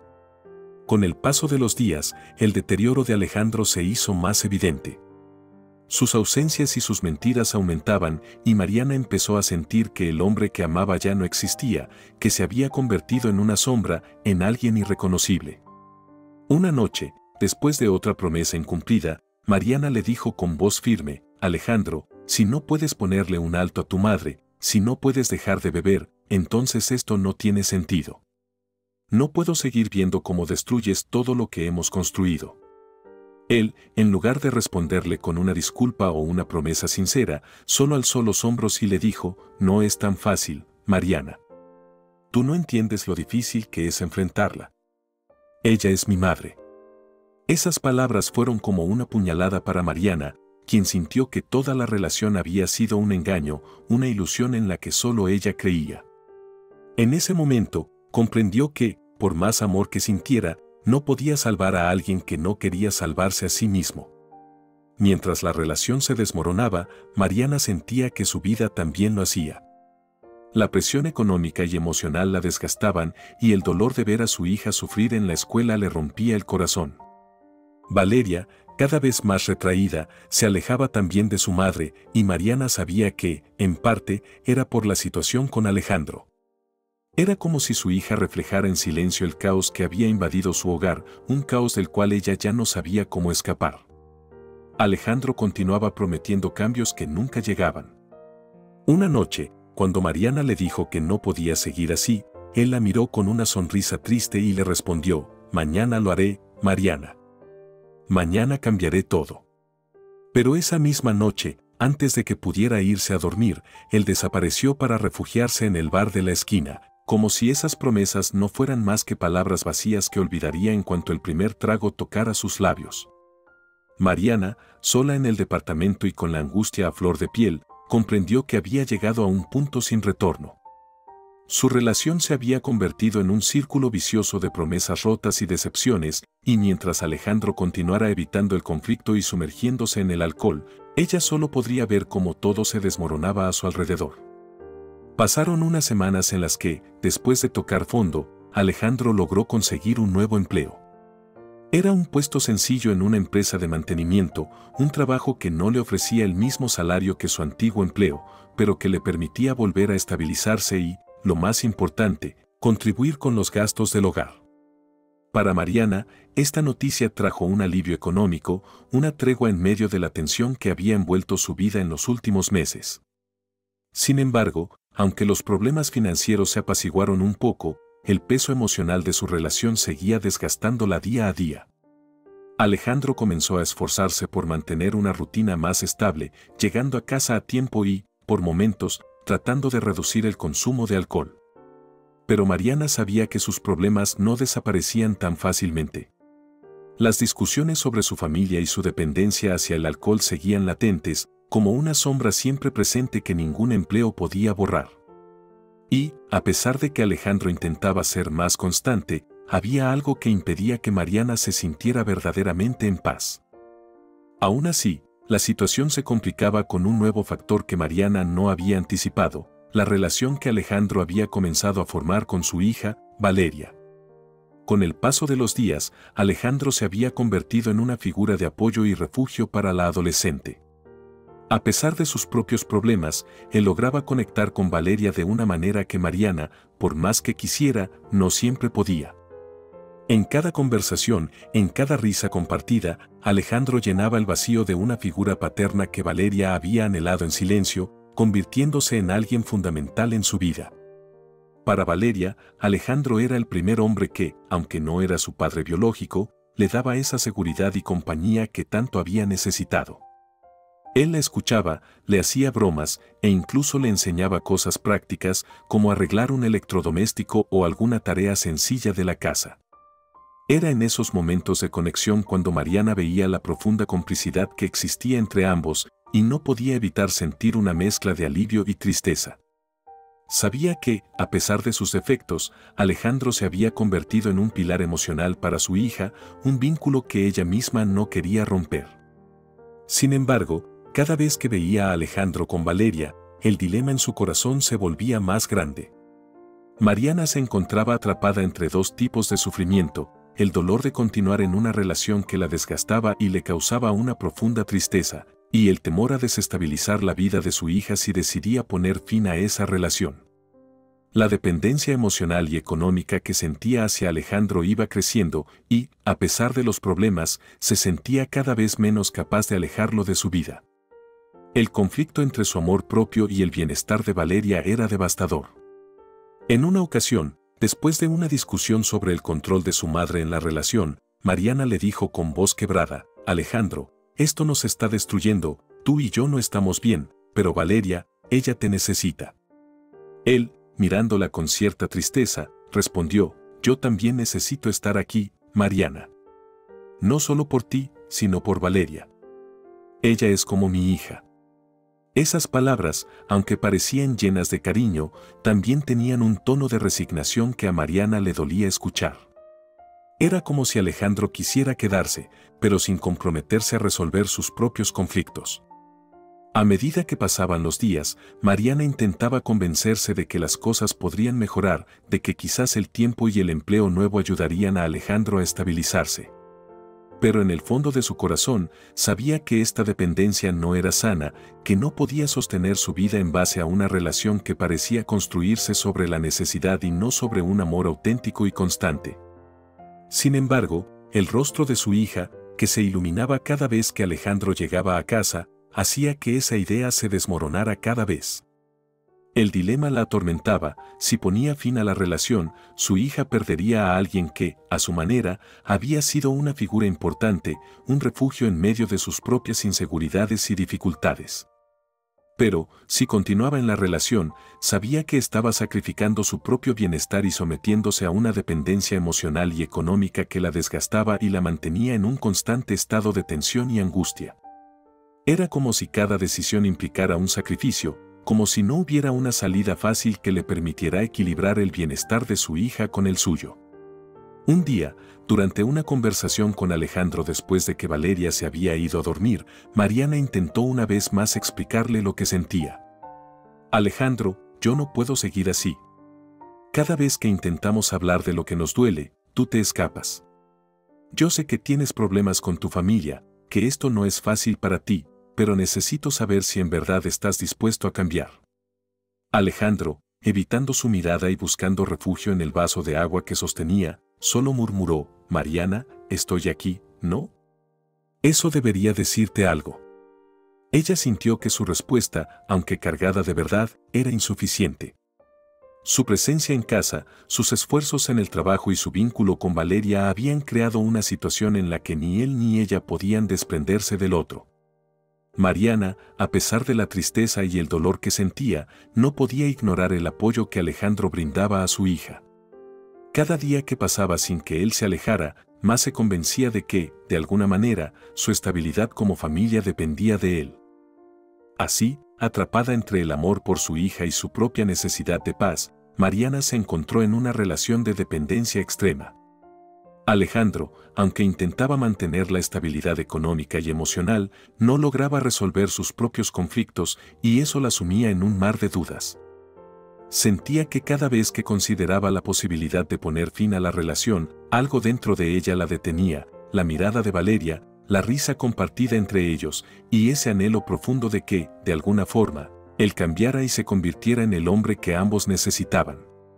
Con el paso de los días, el deterioro de Alejandro se hizo más evidente. Sus ausencias y sus mentiras aumentaban y Mariana empezó a sentir que el hombre que amaba ya no existía, que se había convertido en una sombra, en alguien irreconocible. Una noche, después de otra promesa incumplida, Mariana le dijo con voz firme: «Alejandro, si no puedes ponerle un alto a tu madre, si no puedes dejar de beber, entonces esto no tiene sentido. No puedo seguir viendo cómo destruyes todo lo que hemos construido». Él, en lugar de responderle con una disculpa o una promesa sincera, solo alzó los hombros y le dijo: «No es tan fácil, Mariana. Tú no entiendes lo difícil que es enfrentarla. Ella es mi madre». Esas palabras fueron como una puñalada para Mariana, quien sintió que toda la relación había sido un engaño, una ilusión en la que solo ella creía. En ese momento, comprendió que, por más amor que sintiera, no podía salvar a alguien que no quería salvarse a sí mismo. Mientras la relación se desmoronaba, Mariana sentía que su vida también lo hacía. La presión económica y emocional la desgastaban y el dolor de ver a su hija sufrir en la escuela le rompía el corazón. Valeria, cada vez más retraída, se alejaba también de su madre y Mariana sabía que, en parte, era por la situación con Alejandro. Era como si su hija reflejara en silencio el caos que había invadido su hogar, un caos del cual ella ya no sabía cómo escapar. Alejandro continuaba prometiendo cambios que nunca llegaban. Una noche, cuando Mariana le dijo que no podía seguir así, él la miró con una sonrisa triste y le respondió: «Mañana lo haré, Mariana. Mañana cambiaré todo». Pero esa misma noche, antes de que pudiera irse a dormir, él desapareció para refugiarse en el bar de la esquina, como si esas promesas no fueran más que palabras vacías que olvidaría en cuanto el primer trago tocara sus labios. Mariana, sola en el departamento y con la angustia a flor de piel, comprendió que había llegado a un punto sin retorno. Su relación se había convertido en un círculo vicioso de promesas rotas y decepciones, y mientras Alejandro continuara evitando el conflicto y sumergiéndose en el alcohol, ella solo podría ver cómo todo se desmoronaba a su alrededor. Pasaron unas semanas en las que, después de tocar fondo, Alejandro logró conseguir un nuevo empleo. Era un puesto sencillo en una empresa de mantenimiento, un trabajo que no le ofrecía el mismo salario que su antiguo empleo, pero que le permitía volver a estabilizarse y, lo más importante, contribuir con los gastos del hogar. Para Mariana, esta noticia trajo un alivio económico, una tregua en medio de la tensión que había envuelto su vida en los últimos meses. Sin embargo, aunque los problemas financieros se apaciguaron un poco, el peso emocional de su relación seguía desgastándola día a día. Alejandro comenzó a esforzarse por mantener una rutina más estable, llegando a casa a tiempo y, por momentos, tratando de reducir el consumo de alcohol. Pero Mariana sabía que sus problemas no desaparecían tan fácilmente. Las discusiones sobre su familia y su dependencia hacia el alcohol seguían latentes, como una sombra siempre presente que ningún empleo podía borrar. Y, a pesar de que Alejandro intentaba ser más constante, había algo que impedía que Mariana se sintiera verdaderamente en paz. Aún así, la situación se complicaba con un nuevo factor que Mariana no había anticipado: la relación que Alejandro había comenzado a formar con su hija, Valeria. Con el paso de los días, Alejandro se había convertido en una figura de apoyo y refugio para la adolescente. A pesar de sus propios problemas, él lograba conectar con Valeria de una manera que Mariana, por más que quisiera, no siempre podía. En cada conversación, en cada risa compartida, Alejandro llenaba el vacío de una figura paterna que Valeria había anhelado en silencio, convirtiéndose en alguien fundamental en su vida. Para Valeria, Alejandro era el primer hombre que, aunque no era su padre biológico, le daba esa seguridad y compañía que tanto había necesitado. Él la escuchaba, le hacía bromas e incluso le enseñaba cosas prácticas como arreglar un electrodoméstico o alguna tarea sencilla de la casa. Era en esos momentos de conexión cuando Mariana veía la profunda complicidad que existía entre ambos y no podía evitar sentir una mezcla de alivio y tristeza. Sabía que, a pesar de sus defectos, Alejandro se había convertido en un pilar emocional para su hija, un vínculo que ella misma no quería romper. Sin embargo, cada vez que veía a Alejandro con Valeria, el dilema en su corazón se volvía más grande. Mariana se encontraba atrapada entre dos tipos de sufrimiento: el dolor de continuar en una relación que la desgastaba y le causaba una profunda tristeza, y el temor a desestabilizar la vida de su hija si decidía poner fin a esa relación. La dependencia emocional y económica que sentía hacia Alejandro iba creciendo y, a pesar de los problemas, se sentía cada vez menos capaz de alejarlo de su vida. El conflicto entre su amor propio y el bienestar de Valeria era devastador. En una ocasión, después de una discusión sobre el control de su madre en la relación, Mariana le dijo con voz quebrada: «Alejandro, esto nos está destruyendo, tú y yo no estamos bien, pero Valeria, ella te necesita». Él, mirándola con cierta tristeza, respondió: «Yo también necesito estar aquí, Mariana. No solo por ti, sino por Valeria. Ella es como mi hija». Esas palabras, aunque parecían llenas de cariño, también tenían un tono de resignación que a Mariana le dolía escuchar. Era como si Alejandro quisiera quedarse, pero sin comprometerse a resolver sus propios conflictos. A medida que pasaban los días, Mariana intentaba convencerse de que las cosas podrían mejorar, de que quizás el tiempo y el empleo nuevo ayudarían a Alejandro a estabilizarse. Pero en el fondo de su corazón, sabía que esta dependencia no era sana, que no podía sostener su vida en base a una relación que parecía construirse sobre la necesidad y no sobre un amor auténtico y constante. Sin embargo, el rostro de su hija, que se iluminaba cada vez que Alejandro llegaba a casa, hacía que esa idea se desmoronara cada vez. El dilema la atormentaba: si ponía fin a la relación, su hija perdería a alguien que, a su manera, había sido una figura importante, un refugio en medio de sus propias inseguridades y dificultades. Pero, si continuaba en la relación, sabía que estaba sacrificando su propio bienestar y sometiéndose a una dependencia emocional y económica que la desgastaba y la mantenía en un constante estado de tensión y angustia. Era como si cada decisión implicara un sacrificio, como si no hubiera una salida fácil que le permitiera equilibrar el bienestar de su hija con el suyo. Un día, durante una conversación con Alejandro después de que Valeria se había ido a dormir, Mariana intentó una vez más explicarle lo que sentía. Alejandro, yo no puedo seguir así. Cada vez que intentamos hablar de lo que nos duele, tú te escapas. Yo sé que tienes problemas con tu familia, que esto no es fácil para ti, pero necesito saber si en verdad estás dispuesto a cambiar. Alejandro, evitando su mirada y buscando refugio en el vaso de agua que sostenía, solo murmuró: Mariana, estoy aquí, ¿no? Eso debería decirte algo. Ella sintió que su respuesta, aunque cargada de verdad, era insuficiente. Su presencia en casa, sus esfuerzos en el trabajo y su vínculo con Valeria habían creado una situación en la que ni él ni ella podían desprenderse del otro. Mariana, a pesar de la tristeza y el dolor que sentía, no podía ignorar el apoyo que Alejandro brindaba a su hija. Cada día que pasaba sin que él se alejara, más se convencía de que, de alguna manera, su estabilidad como familia dependía de él. Así, atrapada entre el amor por su hija y su propia necesidad de paz, Mariana se encontró en una relación de dependencia extrema. Alejandro, aunque intentaba mantener la estabilidad económica y emocional, no lograba resolver sus propios conflictos y eso la sumía en un mar de dudas. Sentía que cada vez que consideraba la posibilidad de poner fin a la relación, algo dentro de ella la detenía: la mirada de Valeria, la risa compartida entre ellos y ese anhelo profundo de que, de alguna forma, él cambiara y se convirtiera en el hombre que ambos necesitaban.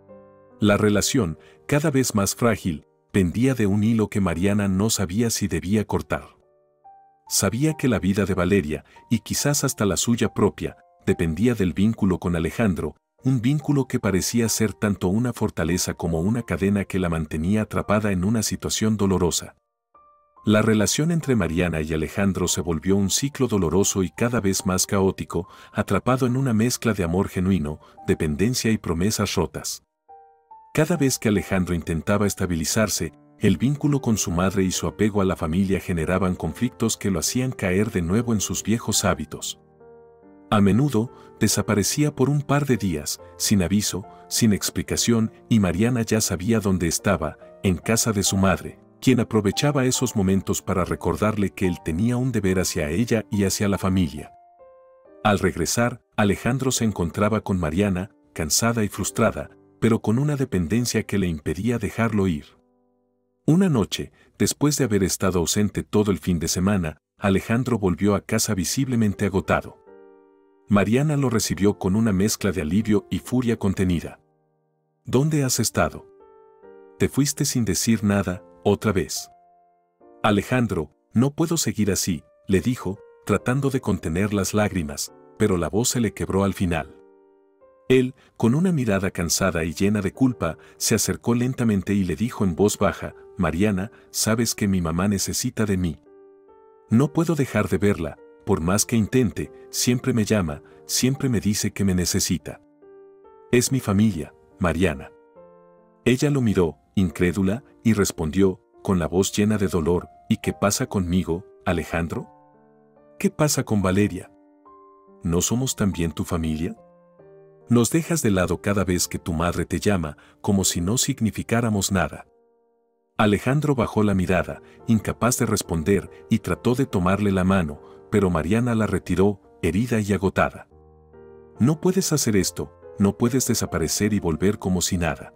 La relación, cada vez más frágil, pendía de un hilo que Mariana no sabía si debía cortar. Sabía que la vida de Valeria, y quizás hasta la suya propia, dependía del vínculo con Alejandro, un vínculo que parecía ser tanto una fortaleza como una cadena que la mantenía atrapada en una situación dolorosa. La relación entre Mariana y Alejandro se volvió un ciclo doloroso y cada vez más caótico, atrapado en una mezcla de amor genuino, dependencia y promesas rotas. Cada vez que Alejandro intentaba estabilizarse, el vínculo con su madre y su apego a la familia generaban conflictos que lo hacían caer de nuevo en sus viejos hábitos. A menudo, desaparecía por un par de días, sin aviso, sin explicación, y Mariana ya sabía dónde estaba, en casa de su madre, quien aprovechaba esos momentos para recordarle que él tenía un deber hacia ella y hacia la familia. Al regresar, Alejandro se encontraba con Mariana, cansada y frustrada, pero con una dependencia que le impedía dejarlo ir. Una noche, después de haber estado ausente todo el fin de semana, Alejandro volvió a casa visiblemente agotado. Mariana lo recibió con una mezcla de alivio y furia contenida. ¿Dónde has estado? Te fuiste sin decir nada, otra vez. Alejandro, no puedo seguir así, le dijo, tratando de contener las lágrimas, pero la voz se le quebró al final. Él, con una mirada cansada y llena de culpa, se acercó lentamente y le dijo en voz baja: Mariana, sabes que mi mamá necesita de mí. No puedo dejar de verla, por más que intente, siempre me llama, siempre me dice que me necesita. Es mi familia, Mariana. Ella lo miró, incrédula, y respondió, con la voz llena de dolor: ¿y qué pasa conmigo, Alejandro? ¿Qué pasa con Valeria? ¿No somos también tu familia? Nos dejas de lado cada vez que tu madre te llama, como si no significáramos nada. Alejandro bajó la mirada, incapaz de responder, y trató de tomarle la mano, pero Mariana la retiró, herida y agotada. No puedes hacer esto, no puedes desaparecer y volver como si nada.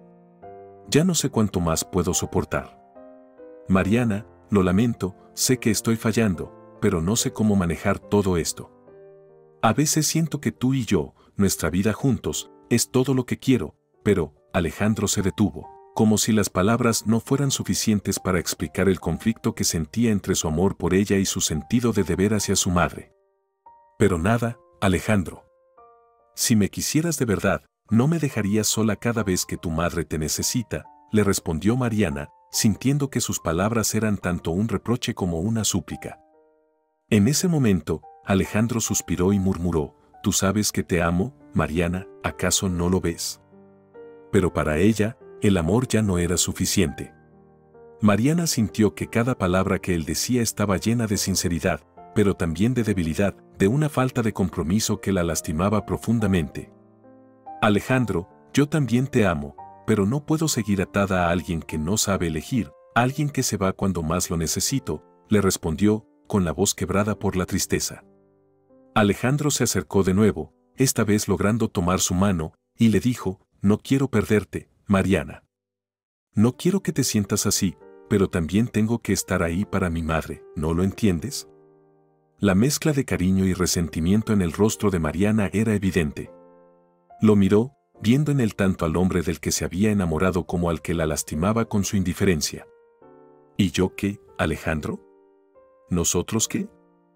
Ya no sé cuánto más puedo soportar. Mariana, lo lamento, sé que estoy fallando, pero no sé cómo manejar todo esto. A veces siento que tú y yo, nuestra vida juntos, es todo lo que quiero, pero, Alejandro se detuvo, como si las palabras no fueran suficientes para explicar el conflicto que sentía entre su amor por ella y su sentido de deber hacia su madre. Pero nada, Alejandro. Si me quisieras de verdad, no me dejarías sola cada vez que tu madre te necesita, le respondió Mariana, sintiendo que sus palabras eran tanto un reproche como una súplica. En ese momento, Alejandro suspiró y murmuró, «Tú sabes que te amo, Mariana, ¿acaso no lo ves?». Pero para ella, el amor ya no era suficiente. Mariana sintió que cada palabra que él decía estaba llena de sinceridad, pero también de debilidad, de una falta de compromiso que la lastimaba profundamente. «Alejandro, yo también te amo, pero no puedo seguir atada a alguien que no sabe elegir, alguien que se va cuando más lo necesito», le respondió, con la voz quebrada por la tristeza. Alejandro se acercó de nuevo, esta vez logrando tomar su mano, y le dijo, «No quiero perderte, Mariana. No quiero que te sientas así, pero también tengo que estar ahí para mi madre, ¿no lo entiendes?». La mezcla de cariño y resentimiento en el rostro de Mariana era evidente. Lo miró, viendo en él tanto al hombre del que se había enamorado como al que la lastimaba con su indiferencia. «¿Y yo qué, Alejandro? ¿Nosotros qué?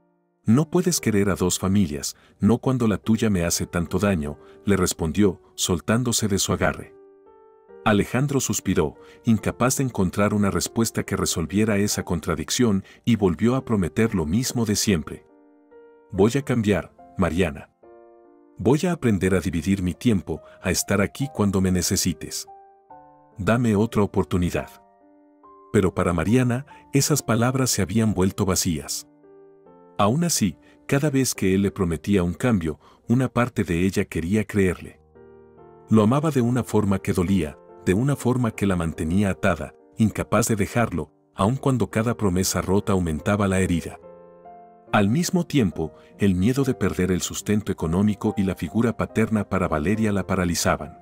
No puedes querer a dos familias, no cuando la tuya me hace tanto daño», le respondió, soltándose de su agarre. Alejandro suspiró, incapaz de encontrar una respuesta que resolviera esa contradicción, y volvió a prometer lo mismo de siempre. «Voy a cambiar, Mariana. Voy a aprender a dividir mi tiempo, a estar aquí cuando me necesites. Dame otra oportunidad». Pero para Mariana, esas palabras se habían vuelto vacías. Aún así, cada vez que él le prometía un cambio, una parte de ella quería creerle. Lo amaba de una forma que dolía, de una forma que la mantenía atada, incapaz de dejarlo, aun cuando cada promesa rota aumentaba la herida. Al mismo tiempo, el miedo de perder el sustento económico y la figura paterna para Valeria la paralizaban.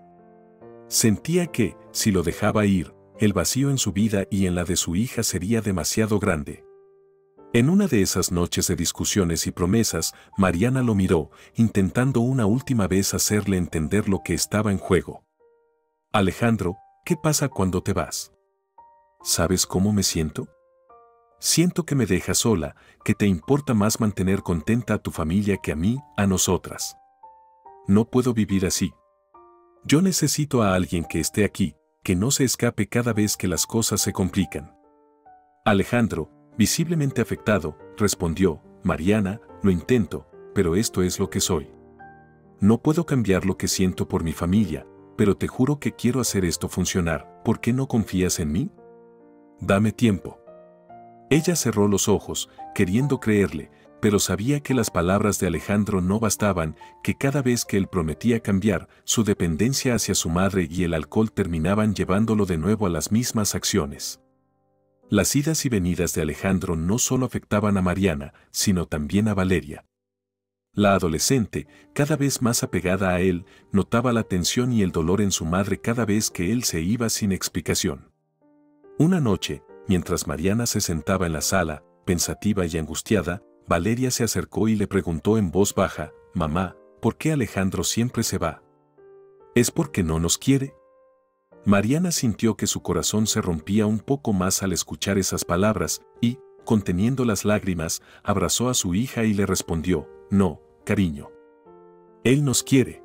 Sentía que, si lo dejaba ir, el vacío en su vida y en la de su hija sería demasiado grande. En una de esas noches de discusiones y promesas, Mariana lo miró, intentando una última vez hacerle entender lo que estaba en juego. «Alejandro, ¿qué pasa cuando te vas? ¿Sabes cómo me siento? Siento que me dejas sola, que te importa más mantener contenta a tu familia que a mí, a nosotras. No puedo vivir así. Yo necesito a alguien que esté aquí, que no se escape cada vez que las cosas se complican». Alejandro, visiblemente afectado, respondió, «Mariana, lo intento, pero esto es lo que soy. No puedo cambiar lo que siento por mi familia, pero te juro que quiero hacer esto funcionar. ¿Por qué no confías en mí? Dame tiempo». Ella cerró los ojos, queriendo creerle, pero sabía que las palabras de Alejandro no bastaban, que cada vez que él prometía cambiar, su dependencia hacia su madre y el alcohol terminaban llevándolo de nuevo a las mismas acciones. Las idas y venidas de Alejandro no solo afectaban a Mariana, sino también a Valeria. La adolescente, cada vez más apegada a él, notaba la tensión y el dolor en su madre cada vez que él se iba sin explicación. Una noche, mientras Mariana se sentaba en la sala, pensativa y angustiada, Valeria se acercó y le preguntó en voz baja, «Mamá, ¿por qué Alejandro siempre se va? ¿Es porque no nos quiere?». Mariana sintió que su corazón se rompía un poco más al escuchar esas palabras, y, conteniendo las lágrimas, abrazó a su hija y le respondió, «No, cariño. Él nos quiere.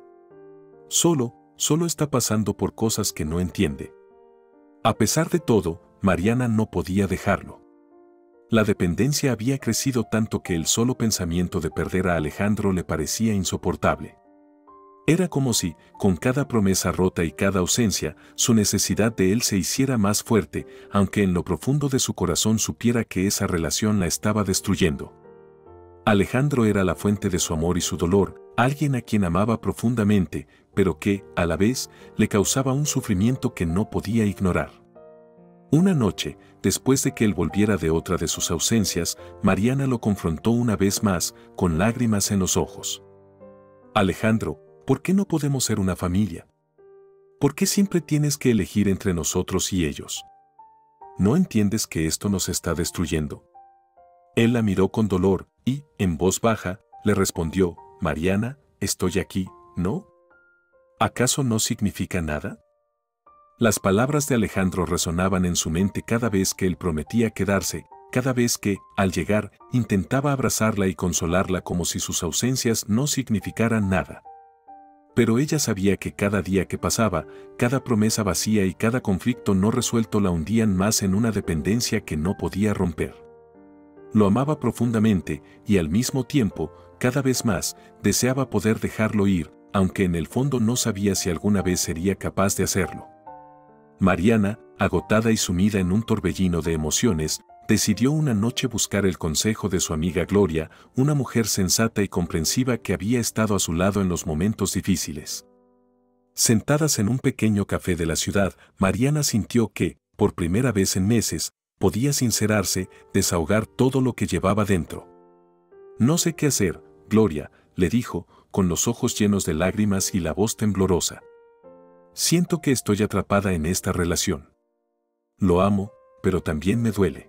Solo está pasando por cosas que no entiende». A pesar de todo, Mariana no podía dejarlo. La dependencia había crecido tanto que el solo pensamiento de perder a Alejandro le parecía insoportable. Era como si, con cada promesa rota y cada ausencia, su necesidad de él se hiciera más fuerte, aunque en lo profundo de su corazón supiera que esa relación la estaba destruyendo. Alejandro era la fuente de su amor y su dolor, alguien a quien amaba profundamente, pero que, a la vez, le causaba un sufrimiento que no podía ignorar. Una noche, después de que él volviera de otra de sus ausencias, Mariana lo confrontó una vez más, con lágrimas en los ojos. «Alejandro, ¿por qué no podemos ser una familia? ¿Por qué siempre tienes que elegir entre nosotros y ellos? ¿No entiendes que esto nos está destruyendo?». Él la miró con dolor y, en voz baja, le respondió, «Mariana, estoy aquí, ¿no? ¿Acaso no significa nada?». Las palabras de Alejandro resonaban en su mente cada vez que él prometía quedarse, cada vez que, al llegar, intentaba abrazarla y consolarla como si sus ausencias no significaran nada. Pero ella sabía que cada día que pasaba, cada promesa vacía y cada conflicto no resuelto la hundían más en una dependencia que no podía romper. Lo amaba profundamente y al mismo tiempo, cada vez más, deseaba poder dejarlo ir, aunque en el fondo no sabía si alguna vez sería capaz de hacerlo. Mariana, agotada y sumida en un torbellino de emociones, decidió una noche buscar el consejo de su amiga Gloria, una mujer sensata y comprensiva que había estado a su lado en los momentos difíciles. Sentadas en un pequeño café de la ciudad, Mariana sintió que, por primera vez en meses, podía sincerarse, desahogar todo lo que llevaba dentro. «No sé qué hacer, Gloria», le dijo, con los ojos llenos de lágrimas y la voz temblorosa. «Siento que estoy atrapada en esta relación. Lo amo, pero también me duele.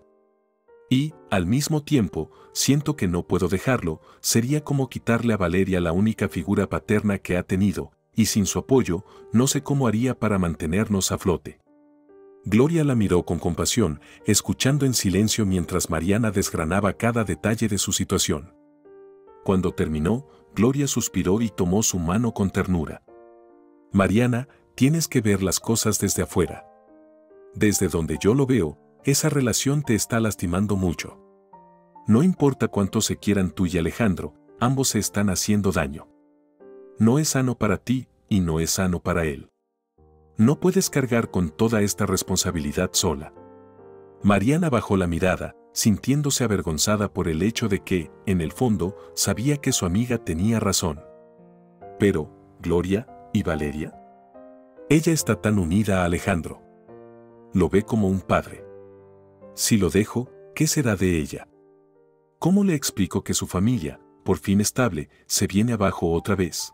Y, al mismo tiempo, siento que no puedo dejarlo, sería como quitarle a Valeria la única figura paterna que ha tenido, y sin su apoyo, no sé cómo haría para mantenernos a flote». Gloria la miró con compasión, escuchando en silencio mientras Mariana desgranaba cada detalle de su situación. Cuando terminó, Gloria suspiró y tomó su mano con ternura. «Mariana, tienes que ver las cosas desde afuera. Desde donde yo lo veo, esa relación te está lastimando mucho. No importa cuánto se quieran tú y Alejandro, ambos se están haciendo daño. No es sano para ti y no es sano para él. No puedes cargar con toda esta responsabilidad sola». Mariana bajó la mirada, sintiéndose avergonzada por el hecho de que, en el fondo, sabía que su amiga tenía razón. Pero, ¿Gloria y Valeria? Ella está tan unida a Alejandro. Lo ve como un padre. Si lo dejo, ¿qué será de ella? ¿Cómo le explico que su familia, por fin estable, se viene abajo otra vez?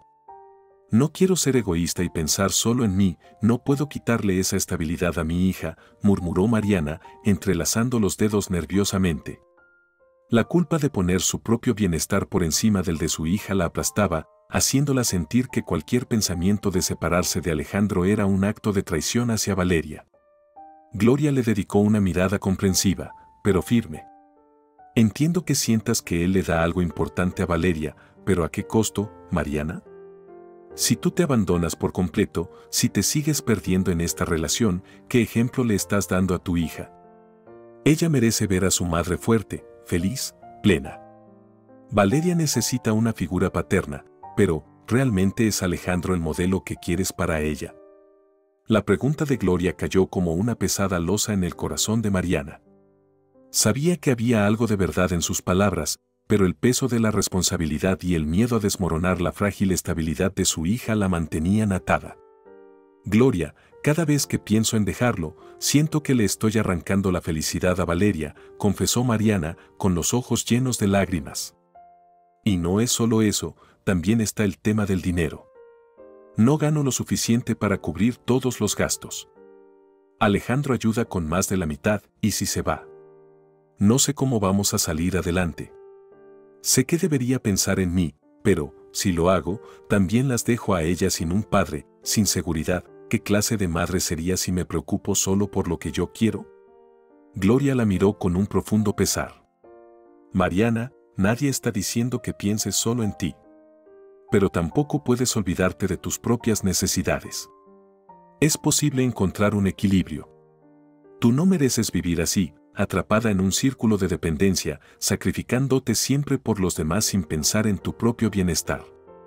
No quiero ser egoísta y pensar solo en mí, no puedo quitarle esa estabilidad a mi hija, murmuró Mariana, entrelazando los dedos nerviosamente. La culpa de poner su propio bienestar por encima del de su hija la aplastaba, haciéndola sentir que cualquier pensamiento de separarse de Alejandro era un acto de traición hacia Valeria. Gloria le dedicó una mirada comprensiva, pero firme. «Entiendo que sientas que él le da algo importante a Valeria, pero ¿a qué costo, Mariana? Si tú te abandonas por completo, si te sigues perdiendo en esta relación, ¿qué ejemplo le estás dando a tu hija? Ella merece ver a su madre fuerte, feliz, plena. Valeria necesita una figura paterna, pero, ¿realmente es Alejandro el modelo que quieres para ella?». La pregunta de Gloria cayó como una pesada losa en el corazón de Mariana. Sabía que había algo de verdad en sus palabras, pero el peso de la responsabilidad y el miedo a desmoronar la frágil estabilidad de su hija la mantenían atada. «Gloria, cada vez que pienso en dejarlo, siento que le estoy arrancando la felicidad a Valeria», confesó Mariana, con los ojos llenos de lágrimas. «Y no es solo eso, también está el tema del dinero. No gano lo suficiente para cubrir todos los gastos. Alejandro ayuda con más de la mitad, y si se va, no sé cómo vamos a salir adelante. Sé que debería pensar en mí, pero, si lo hago, también las dejo a ellas sin un padre, sin seguridad. ¿Qué clase de madre sería si me preocupo solo por lo que yo quiero?». Gloria la miró con un profundo pesar. «Mariana, nadie está diciendo que pienses solo en ti. Pero tampoco puedes olvidarte de tus propias necesidades. Es posible encontrar un equilibrio. Tú no mereces vivir así, atrapada en un círculo de dependencia, sacrificándote siempre por los demás sin pensar en tu propio bienestar.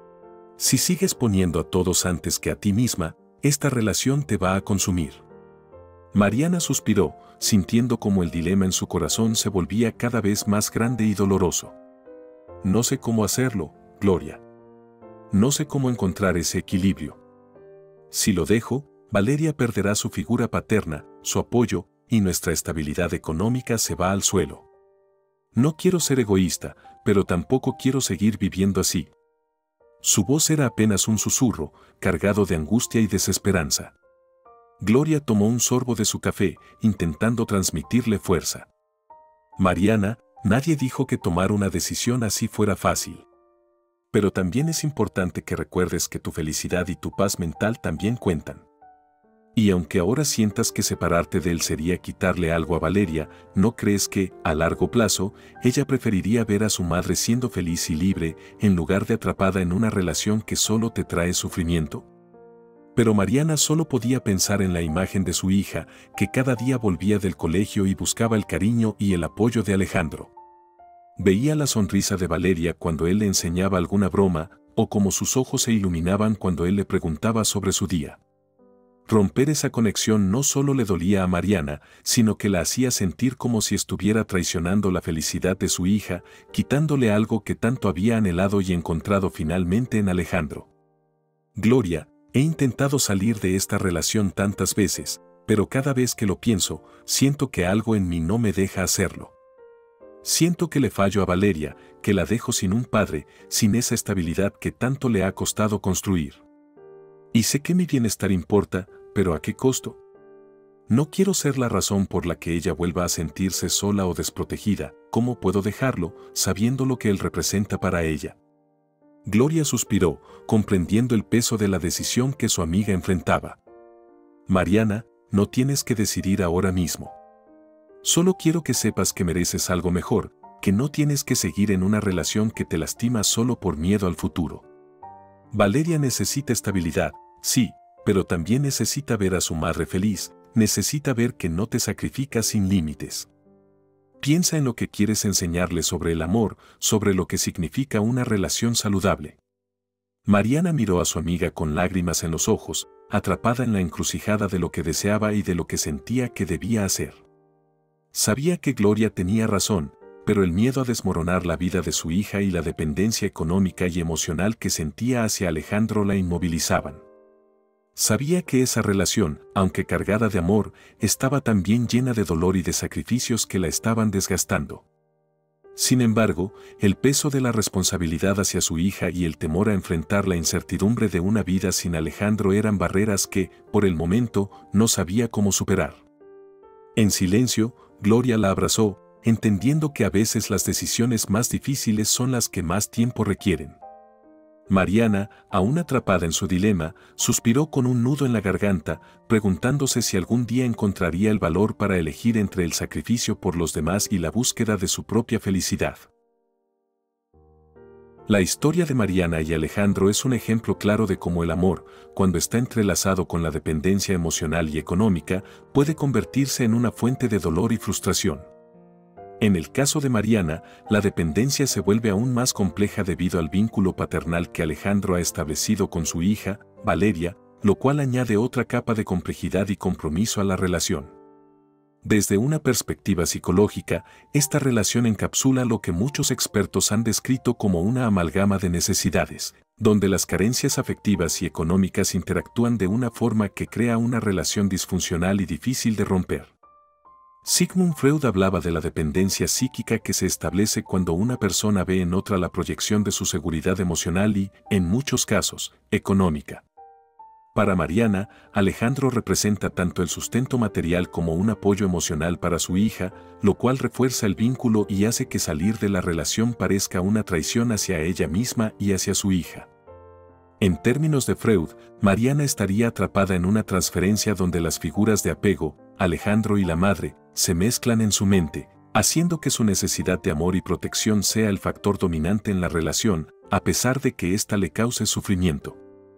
Si sigues poniendo a todos antes que a ti misma, esta relación te va a consumir». Mariana suspiró, sintiendo como el dilema en su corazón se volvía cada vez más grande y doloroso. «No sé cómo hacerlo, Gloria. No sé cómo encontrar ese equilibrio. Si lo dejo, Valeria perderá su figura paterna, su apoyo, y nuestra estabilidad económica se va al suelo. No quiero ser egoísta, pero tampoco quiero seguir viviendo así». Su voz era apenas un susurro, cargado de angustia y desesperanza. Gloria tomó un sorbo de su café, intentando transmitirle fuerza. «Mariana, nadie dijo que tomar una decisión así fuera fácil. Pero también es importante que recuerdes que tu felicidad y tu paz mental también cuentan. Y aunque ahora sientas que separarte de él sería quitarle algo a Valeria, ¿no crees que, a largo plazo, ella preferiría ver a su madre siendo feliz y libre, en lugar de atrapada en una relación que solo te trae sufrimiento? Pero Mariana solo podía pensar en la imagen de su hija, que cada día volvía del colegio y buscaba el cariño y el apoyo de Alejandro. Veía la sonrisa de Valeria cuando él le enseñaba alguna broma, o cómo sus ojos se iluminaban cuando él le preguntaba sobre su día. Romper esa conexión no solo le dolía a Mariana, sino que la hacía sentir como si estuviera traicionando la felicidad de su hija, quitándole algo que tanto había anhelado y encontrado finalmente en Alejandro. Gloria, he intentado salir de esta relación tantas veces, pero cada vez que lo pienso, siento que algo en mí no me deja hacerlo. Siento que le fallo a Valeria, que la dejo sin un padre, sin esa estabilidad que tanto le ha costado construir. Y sé que mi bienestar importa, pero ¿a qué costo? No quiero ser la razón por la que ella vuelva a sentirse sola o desprotegida. ¿Cómo puedo dejarlo, sabiendo lo que él representa para ella? Gloria suspiró, comprendiendo el peso de la decisión que su amiga enfrentaba. Mariana, no tienes que decidir ahora mismo. Solo quiero que sepas que mereces algo mejor, que no tienes que seguir en una relación que te lastima solo por miedo al futuro. Valeria necesita estabilidad, sí, pero también necesita ver a su madre feliz, necesita ver que no te sacrificas sin límites. Piensa en lo que quieres enseñarle sobre el amor, sobre lo que significa una relación saludable. Mariana miró a su amiga con lágrimas en los ojos, atrapada en la encrucijada de lo que deseaba y de lo que sentía que debía hacer. Sabía que Gloria tenía razón, pero el miedo a desmoronar la vida de su hija y la dependencia económica y emocional que sentía hacia Alejandro la inmovilizaban. Sabía que esa relación, aunque cargada de amor, estaba también llena de dolor y de sacrificios que la estaban desgastando. Sin embargo, el peso de la responsabilidad hacia su hija y el temor a enfrentar la incertidumbre de una vida sin Alejandro eran barreras que, por el momento, no sabía cómo superar. En silencio, Gloria la abrazó, entendiendo que a veces las decisiones más difíciles son las que más tiempo requieren. Mariana, aún atrapada en su dilema, suspiró con un nudo en la garganta, preguntándose si algún día encontraría el valor para elegir entre el sacrificio por los demás y la búsqueda de su propia felicidad. La historia de Mariana y Alejandro es un ejemplo claro de cómo el amor, cuando está entrelazado con la dependencia emocional y económica, puede convertirse en una fuente de dolor y frustración. En el caso de Mariana, la dependencia se vuelve aún más compleja debido al vínculo paternal que Alejandro ha establecido con su hija, Valeria, lo cual añade otra capa de complejidad y compromiso a la relación. Desde una perspectiva psicológica, esta relación encapsula lo que muchos expertos han descrito como una amalgama de necesidades, donde las carencias afectivas y económicas interactúan de una forma que crea una relación disfuncional y difícil de romper. Sigmund Freud hablaba de la dependencia psíquica que se establece cuando una persona ve en otra la proyección de su seguridad emocional y, en muchos casos, económica. Para Mariana, Alejandro representa tanto el sustento material como un apoyo emocional para su hija, lo cual refuerza el vínculo y hace que salir de la relación parezca una traición hacia ella misma y hacia su hija. En términos de Freud, Mariana estaría atrapada en una transferencia donde las figuras de apego, Alejandro y la madre, se mezclan en su mente, haciendo que su necesidad de amor y protección sea el factor dominante en la relación, a pesar de que ésta le cause sufrimiento.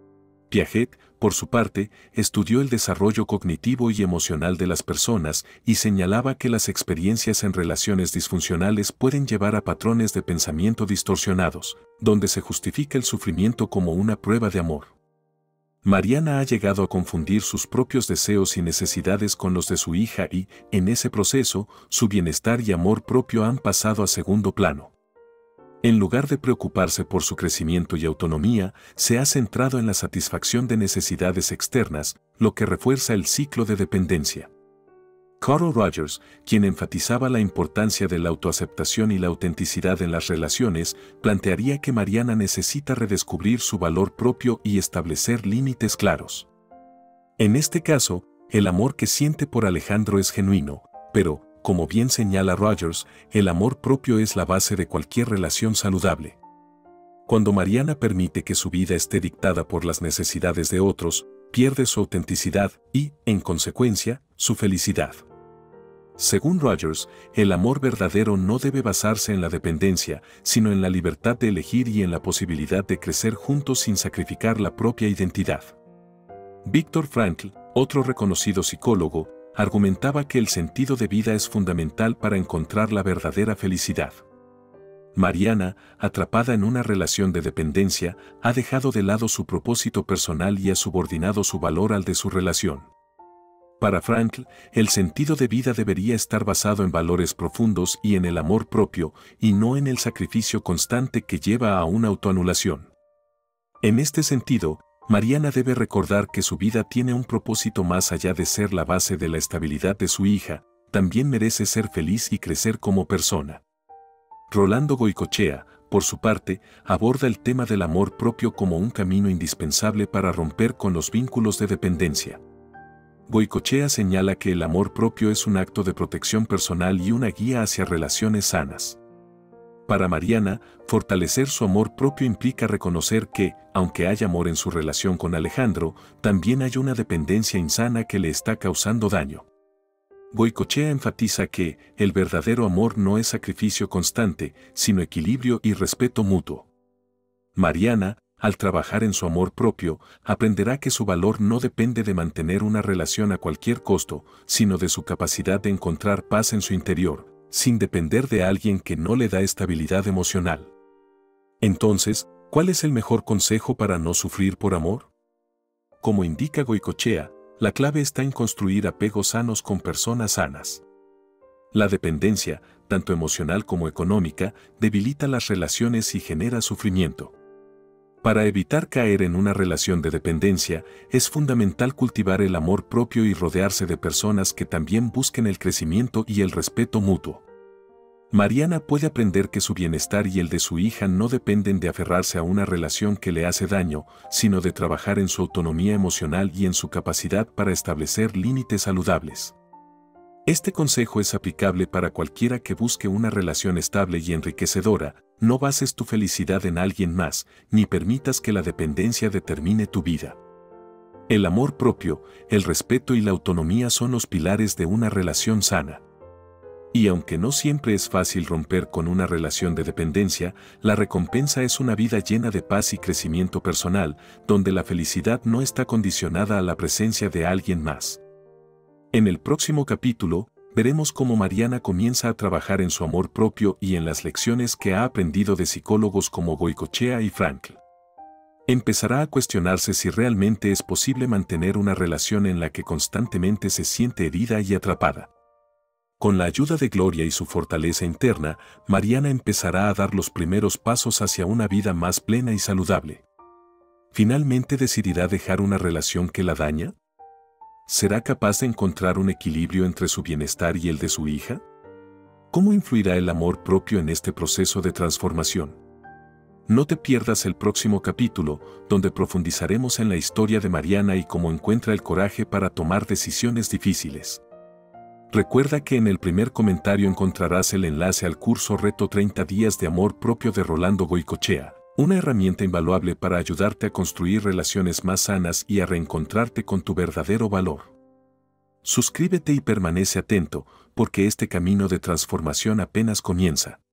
Piaget, por su parte, estudió el desarrollo cognitivo y emocional de las personas y señalaba que las experiencias en relaciones disfuncionales pueden llevar a patrones de pensamiento distorsionados, donde se justifica el sufrimiento como una prueba de amor. Mariana ha llegado a confundir sus propios deseos y necesidades con los de su hija y, en ese proceso, su bienestar y amor propio han pasado a segundo plano. En lugar de preocuparse por su crecimiento y autonomía, se ha centrado en la satisfacción de necesidades externas, lo que refuerza el ciclo de dependencia. Carl Rogers, quien enfatizaba la importancia de la autoaceptación y la autenticidad en las relaciones, plantearía que Mariana necesita redescubrir su valor propio y establecer límites claros. En este caso, el amor que siente por Alejandro es genuino, pero, como bien señala Rogers, el amor propio es la base de cualquier relación saludable. Cuando Mariana permite que su vida esté dictada por las necesidades de otros, pierde su autenticidad y, en consecuencia, su felicidad. Según Rogers, el amor verdadero no debe basarse en la dependencia, sino en la libertad de elegir y en la posibilidad de crecer juntos sin sacrificar la propia identidad. Viktor Frankl, otro reconocido psicólogo, argumentaba que el sentido de vida es fundamental para encontrar la verdadera felicidad. Mariana, atrapada en una relación de dependencia, ha dejado de lado su propósito personal y ha subordinado su valor al de su relación. Para Frankl, el sentido de vida debería estar basado en valores profundos y en el amor propio, y no en el sacrificio constante que lleva a una autoanulación. En este sentido, Mariana debe recordar que su vida tiene un propósito más allá de ser la base de la estabilidad de su hija, también merece ser feliz y crecer como persona. Rolando Goycochea, por su parte, aborda el tema del amor propio como un camino indispensable para romper con los vínculos de dependencia. Goycochea señala que el amor propio es un acto de protección personal y una guía hacia relaciones sanas. Para Mariana, fortalecer su amor propio implica reconocer que, aunque hay amor en su relación con Alejandro, también hay una dependencia insana que le está causando daño. Goycochea enfatiza que el verdadero amor no es sacrificio constante, sino equilibrio y respeto mutuo. Mariana, al trabajar en su amor propio, aprenderá que su valor no depende de mantener una relación a cualquier costo, sino de su capacidad de encontrar paz en su interior, sin depender de alguien que no le da estabilidad emocional. Entonces, ¿cuál es el mejor consejo para no sufrir por amor? Como indica Goycochea, la clave está en construir apegos sanos con personas sanas. La dependencia, tanto emocional como económica, debilita las relaciones y genera sufrimiento. Para evitar caer en una relación de dependencia, es fundamental cultivar el amor propio y rodearse de personas que también busquen el crecimiento y el respeto mutuo. Mariana puede aprender que su bienestar y el de su hija no dependen de aferrarse a una relación que le hace daño, sino de trabajar en su autonomía emocional y en su capacidad para establecer límites saludables. Este consejo es aplicable para cualquiera que busque una relación estable y enriquecedora. No bases tu felicidad en alguien más, ni permitas que la dependencia determine tu vida. El amor propio, el respeto y la autonomía son los pilares de una relación sana. Y aunque no siempre es fácil romper con una relación de dependencia, la recompensa es una vida llena de paz y crecimiento personal, donde la felicidad no está condicionada a la presencia de alguien más. En el próximo capítulo, veremos cómo Mariana comienza a trabajar en su amor propio y en las lecciones que ha aprendido de psicólogos como Goycochea y Frankl. Empezará a cuestionarse si realmente es posible mantener una relación en la que constantemente se siente herida y atrapada. Con la ayuda de Gloria y su fortaleza interna, Mariana empezará a dar los primeros pasos hacia una vida más plena y saludable. ¿Finalmente decidirá dejar una relación que la daña? ¿Será capaz de encontrar un equilibrio entre su bienestar y el de su hija? ¿Cómo influirá el amor propio en este proceso de transformación? No te pierdas el próximo capítulo, donde profundizaremos en la historia de Mariana y cómo encuentra el coraje para tomar decisiones difíciles. Recuerda que en el primer comentario encontrarás el enlace al curso Reto 30 días de amor propio de Rolando Goycochea, una herramienta invaluable para ayudarte a construir relaciones más sanas y a reencontrarte con tu verdadero valor. Suscríbete y permanece atento, porque este camino de transformación apenas comienza.